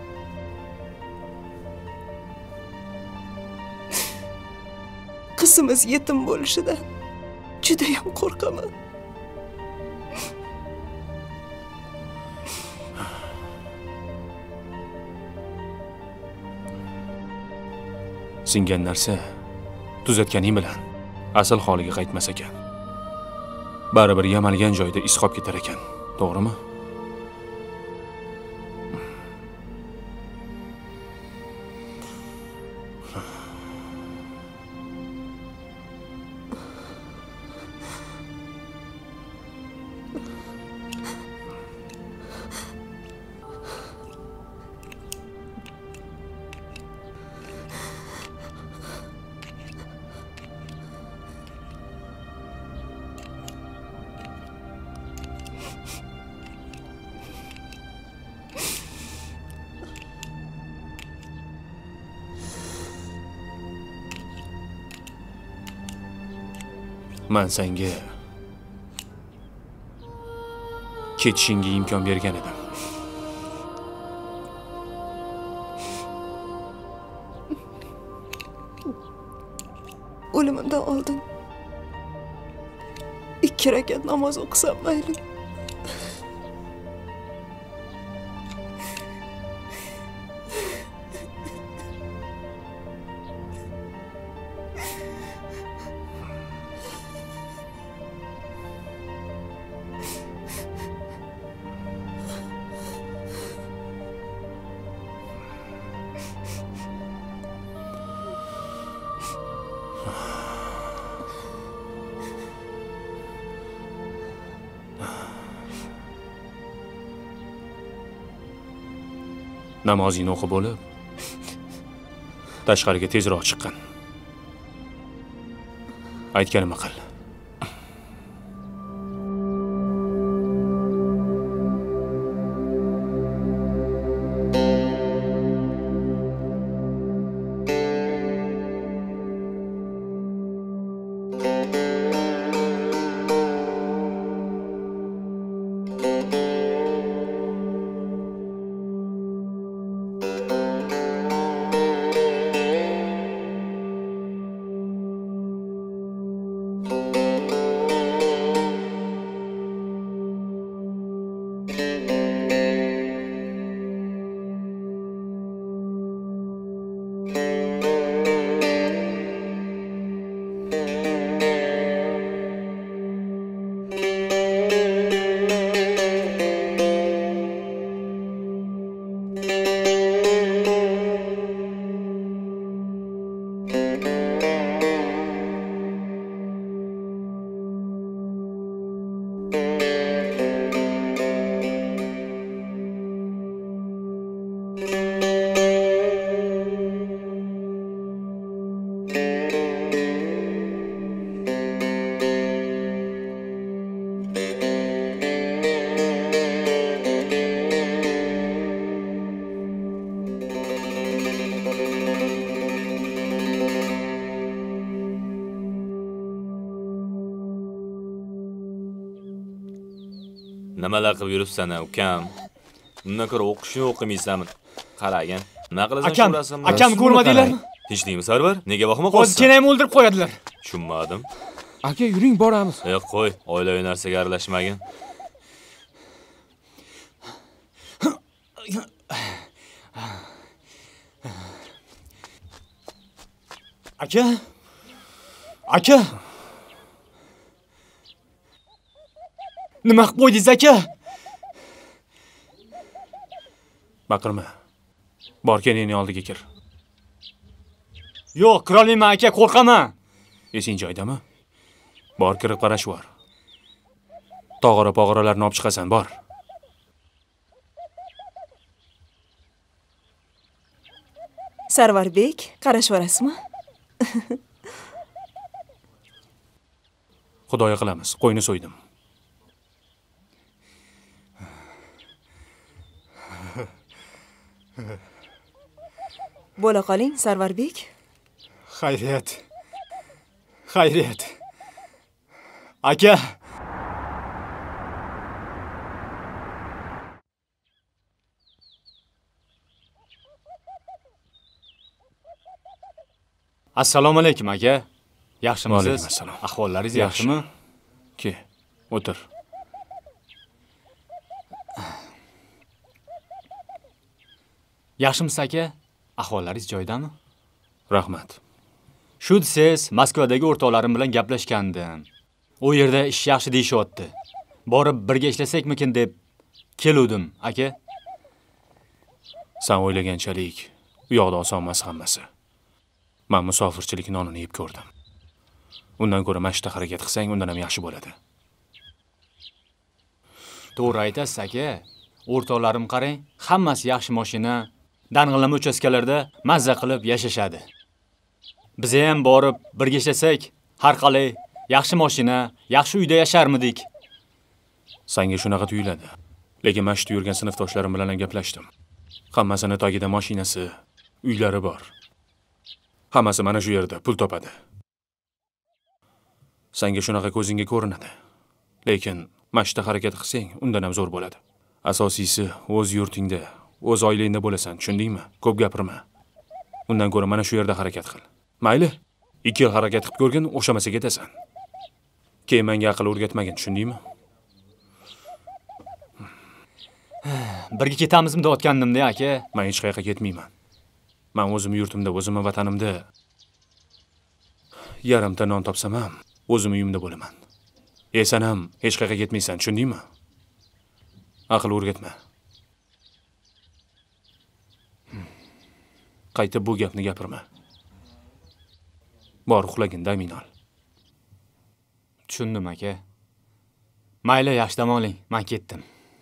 Qizimiz yetim bo'lishidan juda ham qo'rqaman. Singan narsa tuzatganing bilan asl holiga qaytmas ekan. Baribir yamalgan joyda iz qolib ketar ekan, to'g'rimi? Men senga ketishingga imkon bergan edim. O'limimdan oldin ikki rakat namoz o'qisam mayli. Namozingni o'qib bo'lib, tashqariga tezroq chiqqan. Aytganimni qil. Nimalar qilib yuribsan, ukam? Undan ko'ra o'qishni o'qimaysanmi? Qaragin. Nima qilasan Akam, so'rasammi? akam ko'rmadinglarmi? Tinchlikmi, Sarvar? Nega boqma Hozir qo'ysan? kenayim o'ldirib qo'yadilar. Tushunmadim. Aka, yuring, boramiz. Yo'q, qo'y. Oilaviy narsaga aralashmagin. Aka? Aka? Nima qilib qo'ydingiz, aka? Baqirma. Bor, keningning oldiga kir. Yo'q, kira olmayman, aka, qo'rqaman. Esing joydami? Bor, kirib qarash bor. Tog'ora-pog'oralarni olib chiqasan, bor. Sarvarbek, qarashvorasizmi? Xudoya qilamiz, qo'yni so'ydim. Bo'la qoling, Sarvarbek. Xayriyat. Xayriyat. Aka. Assalomu alaykum, aka. Yaxshimisiz? Alaykum assalom. Ahvollaringiz Yaxshi. yaxshimi? Ke, o'tir. Yaxshimisiz, aka? Ahvollaringiz joyidami? Rahmat. Shu siz Moskvadagi o'rtoqlarim bilan gaplashgandim. U yerda ish yaxshi deyishyapti. Borib birga ishlasakmikin deb keluvdim, aka. Sen o'ylaganchalik u yoqda oson emas hammasi. Men musofirchilik nonini yeb ko'rdim. Undan ko'ra mashta harakat qilsang, undan ham yaxshi bo'ladi. To'g'ri aytasiz, aka. O'rtoqlarim qarang, hammasi yaxshi mashina, dang'illama uchastkalarda mazza qilib yashashadi. Biz ham borib birga ishlasak, har qalay yaxshi mashina, yaxshi uyda yasharmidik. Senga shunaqa tuyuladi. Lekin mashta yurgan sinfdoshlarim bilan ham gaplashdim. Hammasini tagida mashinasi, uylari bor. Hammasi mana shu yerda pul topadi. Senga shunaqa ko'zingga ko'rinadi. Lekin mashta harakat qilsang, undan ham zo'r bo'ladi. Asosiysi o'z yurtingda, o'z oilangda bo'lasan, tushundingmi? Ko'p gapirma. Undan ko'ra mana shu yerda harakat qil. Mayli? ikki yil harakat qilib ko'rgin, o'xshamasa ketasan. Keyin menga aql o'rgatmagin, tushundingmi? Birga ketamizmi deyotgandim-da, aka. Men hech qayerga ketmayman. Men o'zim yurtimda, o'zim vatanimda yarimta non topsam ham, o'zim uyimda bo'laman. E sen ham hech qayerga ketmaysan, tushundingmi? Aql o'rgatma. Qaytib bu gapni gapirma. Bor, uxlagin, dam ol. Tushundim, aka. Mayli, yaxshi dam oling. Men ketdim.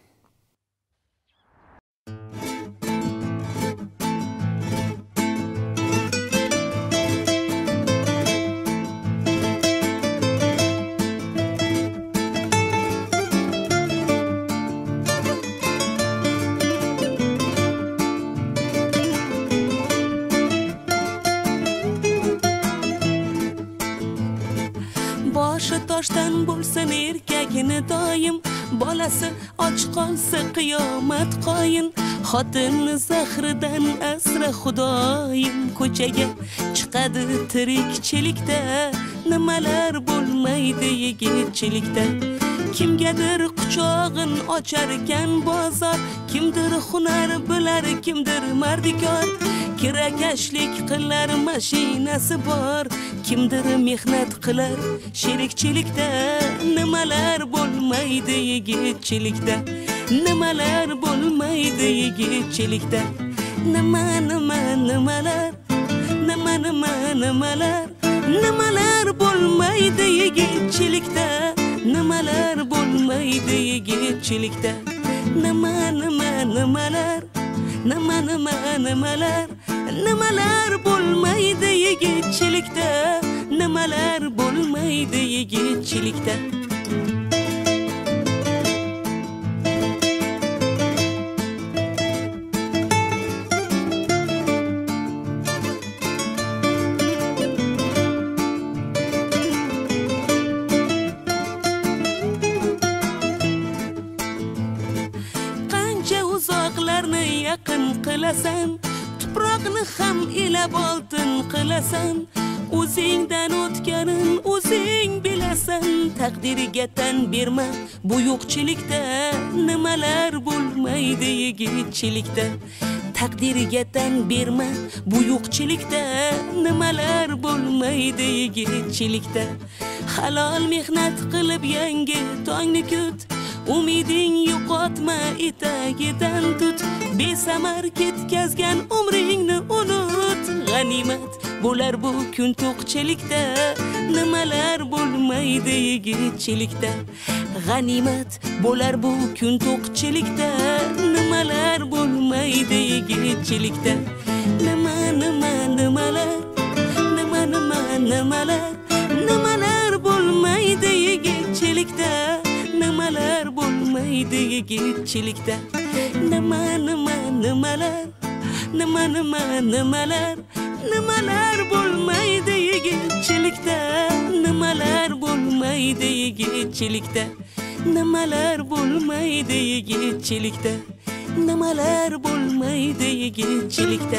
Boshi toshdan bo'lsin erkagini doim, bolasi och qolsa qiyomat qoyin. Xotinni zahridan asra xudoyim, ko'chaga chiqadi tirikchilikda, nimalar bo'lmaydi yigitchilikda. Kimgadir quchog'in ocharkan bozor, kimdir hunar bilar, kimdir mardikor. Kirakashlik qilar, mashinasi bor, kimdir mehnat qilar sherikchilikda. Nimalar bo'lmaydi yigitchilikda, nimalar bo'lmaydi yigitchilikda. Nima nima nimalar, nima nima nimalar, nimalar bo'lmaydi yigitchilikda, nimalar bo'lmaydi yigitchilikda. Nima nima nimalar, nima nima nimalar, nimalar bo'lmaydi yigitchilikda, nimalar bo'lmaydi yigitchilikda. qilasan, tuproqni ham ilab oltin qilasan. O'zingdan o'tganin o'zing bilasan. Taqdiriga tan berma bu yo'qchilikda, nimalar bo'lmaydi yigitchilikda. Taqdiriga tan berma bu yo'qchilikda, nimalar bo'lmaydi yigitchilikda. Halol mehnat qilib yangi tongni kut, umiding yo'qotma etagidan tut. Besamar ketkazgan umringni unut, g'animat bo'lar bu kun to'qchilikda, nimalar bo'lmaydi yigitchilikda. G'animat bo'lar bu kun to'qchilikda, nimalar bo'lmaydi yigitchilikda. Nima nima nimalar, nima nima nimalar, nimalar bo'lmaydi yigitchilikda, nimalar bo'lmaydi yigitchilikda. Nima nima nimalar, nima nima nimalar, nimalar bo'lmaydi yigitchilikda, nimalar bo'lmaydi yigitchilikda. Nimalar bo'lmaydi yigitchilikda, nimalar bo'lmaydi yigitchilikda.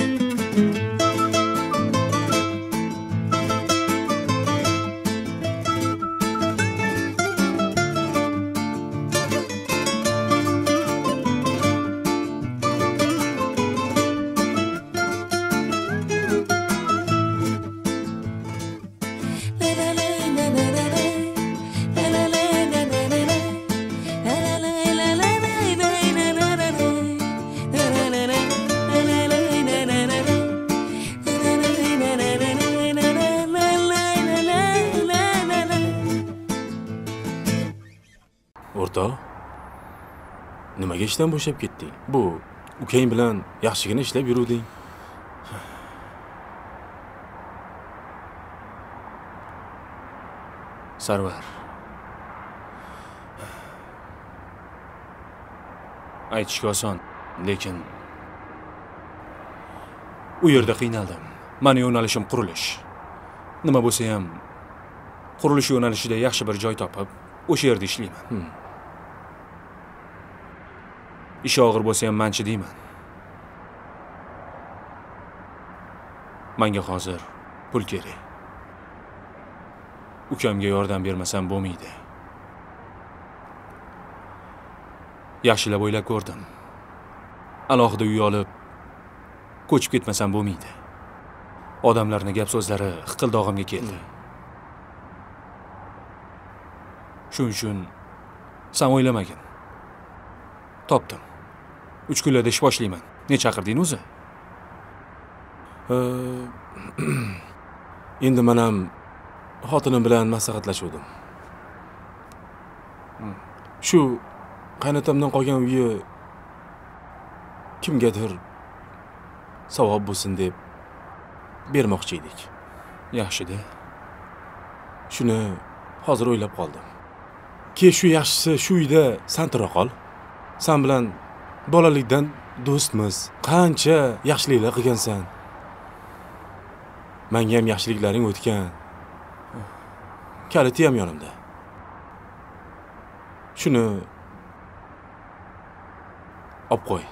O'rtoq, nimaga ishdan bo'shab ketding? Bu ukang bilan yaxshigina ishlab yuruvding. Sarvar. Aytishga oson, lekin u yerda qiynaldim. Meni yo'nalishim qurilish. Nima bo'lsa ham qurilish yo'nalishida yaxshi bir joy topib, o'sha yerda ishlayman. Hmm. Ish og'ir bo'lsa ham manchi deyman. Menga hozir pul kerak. Ukamga yordam bermasam bo'lmaydi. Yaxshilab o'ylab ko'rdim. Alohida uy olib ko'chib ketmasam bo'lmaydi. Odamlarning gap so'zlari hiqildog'imga keldi. Shuning uchun sen o'ylamagin. Topdim. uch kunlarda ish boshlayman. Ne chaqirding o'zi? Endi men ham xotinim bilan maslahatlashuvdim. Shu qaynotamdan qolgan uyi kimgadir savob bo'lsin deb bermoqchi edik. Yaxshi-da. Shuni hozir o'ylab qoldim. Ke shu yaxshisi shu uyda sen tura qol. Sen bilan bolalikdan do'stmiz. Qancha yaxshiliklar qilgansan. Menga ham yaxshiliklaring o'tgan. Kaliti ham yonimda. Shuni olib qo'y.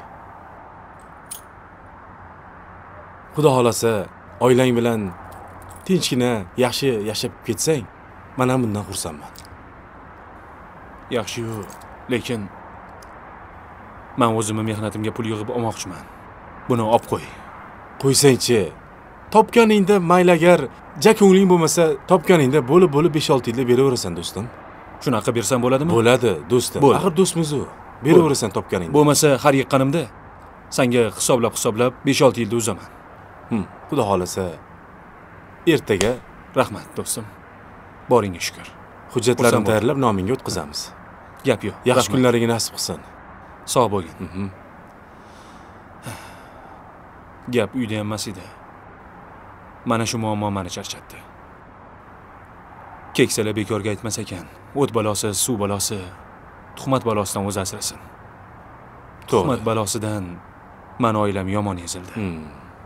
Xudo xolasa, oilang bilan tinchgina yaxshi yashab ketsang, men ham bundan xursandman. Yaxshi-yu, lekin men o'zimning mehnatimga pul yig'ib olmoqchiman. Buni olib qo'y. Qo'ysang-chi. Topganingda mayli, agar ja ko'ngling bo'lmasa, topganingda bo'lib-bo'lib besh olti yilda beraverasan, do'stim. Shunaqa bersam bo'ladimi? Bo'ladi, do'stim. Axir do'stmiz-ku. Beraverasan topganingda. Bo'lmasa, har yiqqanimda senga hisoblab-hisoblab besh olti yilda uzaman. Hm, Xudo xolasa ertaga rahmat, do'stim. Boringga shukr. Hujjatlarni tayyorlab nomingga o'tkazamiz. Gap yo'q. Yaxshi kunlaringiz nasib qilsin. Sog' bo'lgin. Gap uyda emas edi. Mana shu muammo meni charchatdi. Keksalar bekorga aytmas ekan, o't balosi, suv balosi, tuhmat balosidan o'z asrasin. Tuhmat balosidan meni oilam yomon ezildi. Hmm.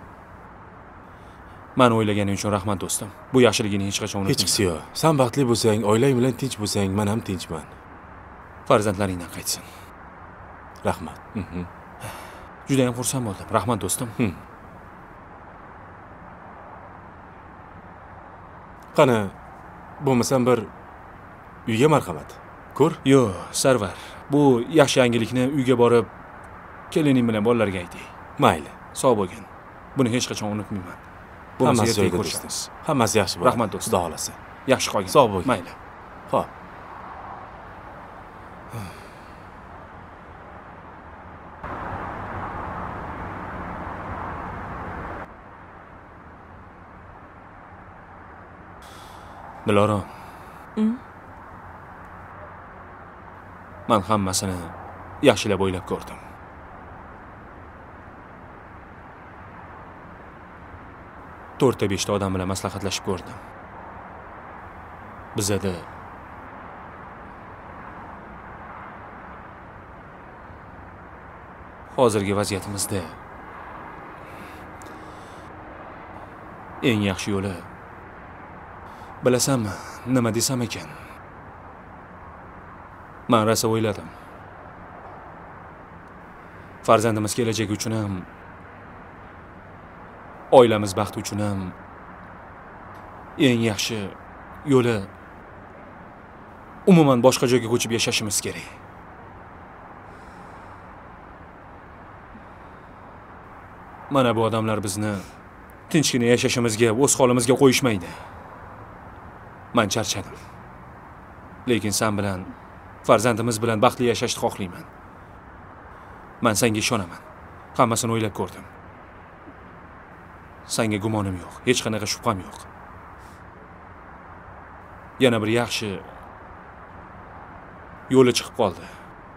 Meni o'ylaganing uchun rahmat, do'stim. Bu yaxshiligini hech qachon unutmayman. Hechqisi yo'q. Sen baxtli bo'lsang, oilang bilan tinch bo'lsang, men ham tinchman. Farzandlaringdan qaytsin. Rahmat. Juda ham xursand bo'ldim. Rahmat do'stim. Qani, bo'lmasam bir uyga marhamat. Ko'r? Yo'q, Sarvar. Bu yaxshi yangilikni uyga borib kelining bilan bolalarga ayting. Mayli. Sog' bo'lgin. Buni hech qachon unutmayman. Hammasi ertaga joyida ko'rishamiz. Hammasi yaxshi bo'ladi. Rahmat do'stim. Xudo xolasa. Yaxshi qolgin. Sog' bo'lgin. Mayli. Xo'p. Dilorom. Men hammasini yaxshilab o'ylab ko'rdim. to'rtta beshta odam bilan maslahatlashib ko'rdim. Bizada hozirgi vaziyatimizda eng yaxshi yo'li bilasanmi, nima desam ekan? Men rosa o'yladim. Farzandimiz kelajagi uchun ham, oilamiz baxti uchun ham eng yaxshi yo'li umuman boshqa joyga ko'chib yashashimiz kerak. Mana bu odamlar bizni tinchgina yashashimizga, o'z holimizga qo'yishmaydi. Men charchadim. Lekin sen bilan, farzandimiz bilan baxtli yashashni xohlayman. Men senga ishonaman. Hammasini o'ylab ko'rdim. Senga gumonim yo'q, hech qanaqa shubham yo'q. Yana bir yaxshi yo'li chiqib qoldi.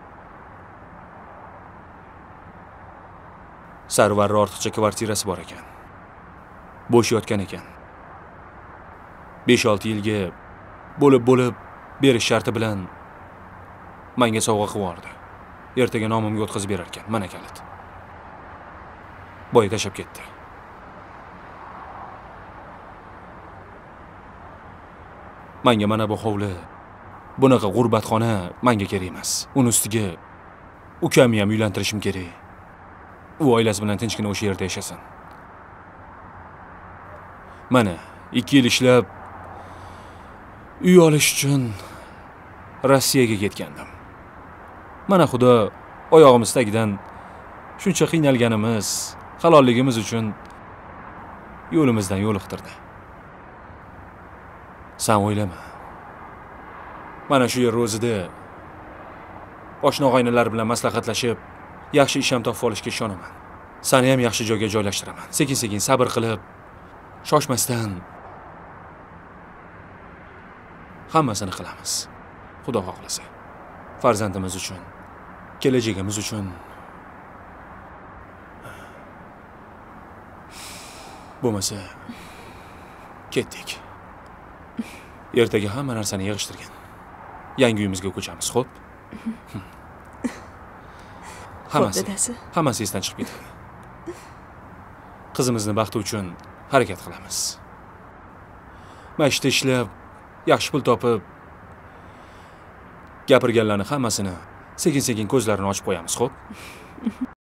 Sarvarning ortiqcha kvartirasi bor ekan. Bo'sh yotgan ekan. besh olti yilga bo'lib-bo'lib berish sharti bilan menga sovg'a qilib yubordi. Ertaga nomimga o'tkazib berar ekan, mana kalit. Boy tashab ketdi. Menga mana bu hovli, bunaqa g'urbatxona menga kerak emas. Uni ustiga ukamni ham uylantirishim kerak. U oilasi bilan tinchgina o'sha yerda yashasin. Mana ikki yil ishlab uy olish uchun Rossiyaga ketgandim. Mana Xudo oyog'imiz tagidan shuncha qiynalganimiz, halolligimiz uchun yo'limizdan yo'liqtirdi. Sen o'ylama. Mana shu yer o'zida oshna-og'aynilar bilan maslahatlashib, yaxshi ish ham topib olishga ishonaman. Seni ham yaxshi joyga joylashtiraman. Sekin-sekin sabr qilib, shoshmasdan hammasini qilamiz. Xudo xohlasa. Farzandimiz uchun, kelajagimiz uchun. Bo'lmasa ketdik. Ertaga hamma narsani yig'ishtirgan. Yangi uyimizga ko'chamiz, xo'p? Hammasi, hammasi esdan chiqib ketadi. Qizimizni baxti uchun harakat qilamiz. Mashta ishlab, yaxshi pul topib, gapirganlarni hammasini sekin-sekin ko'zlarini ochib qo'yamiz, xo'p?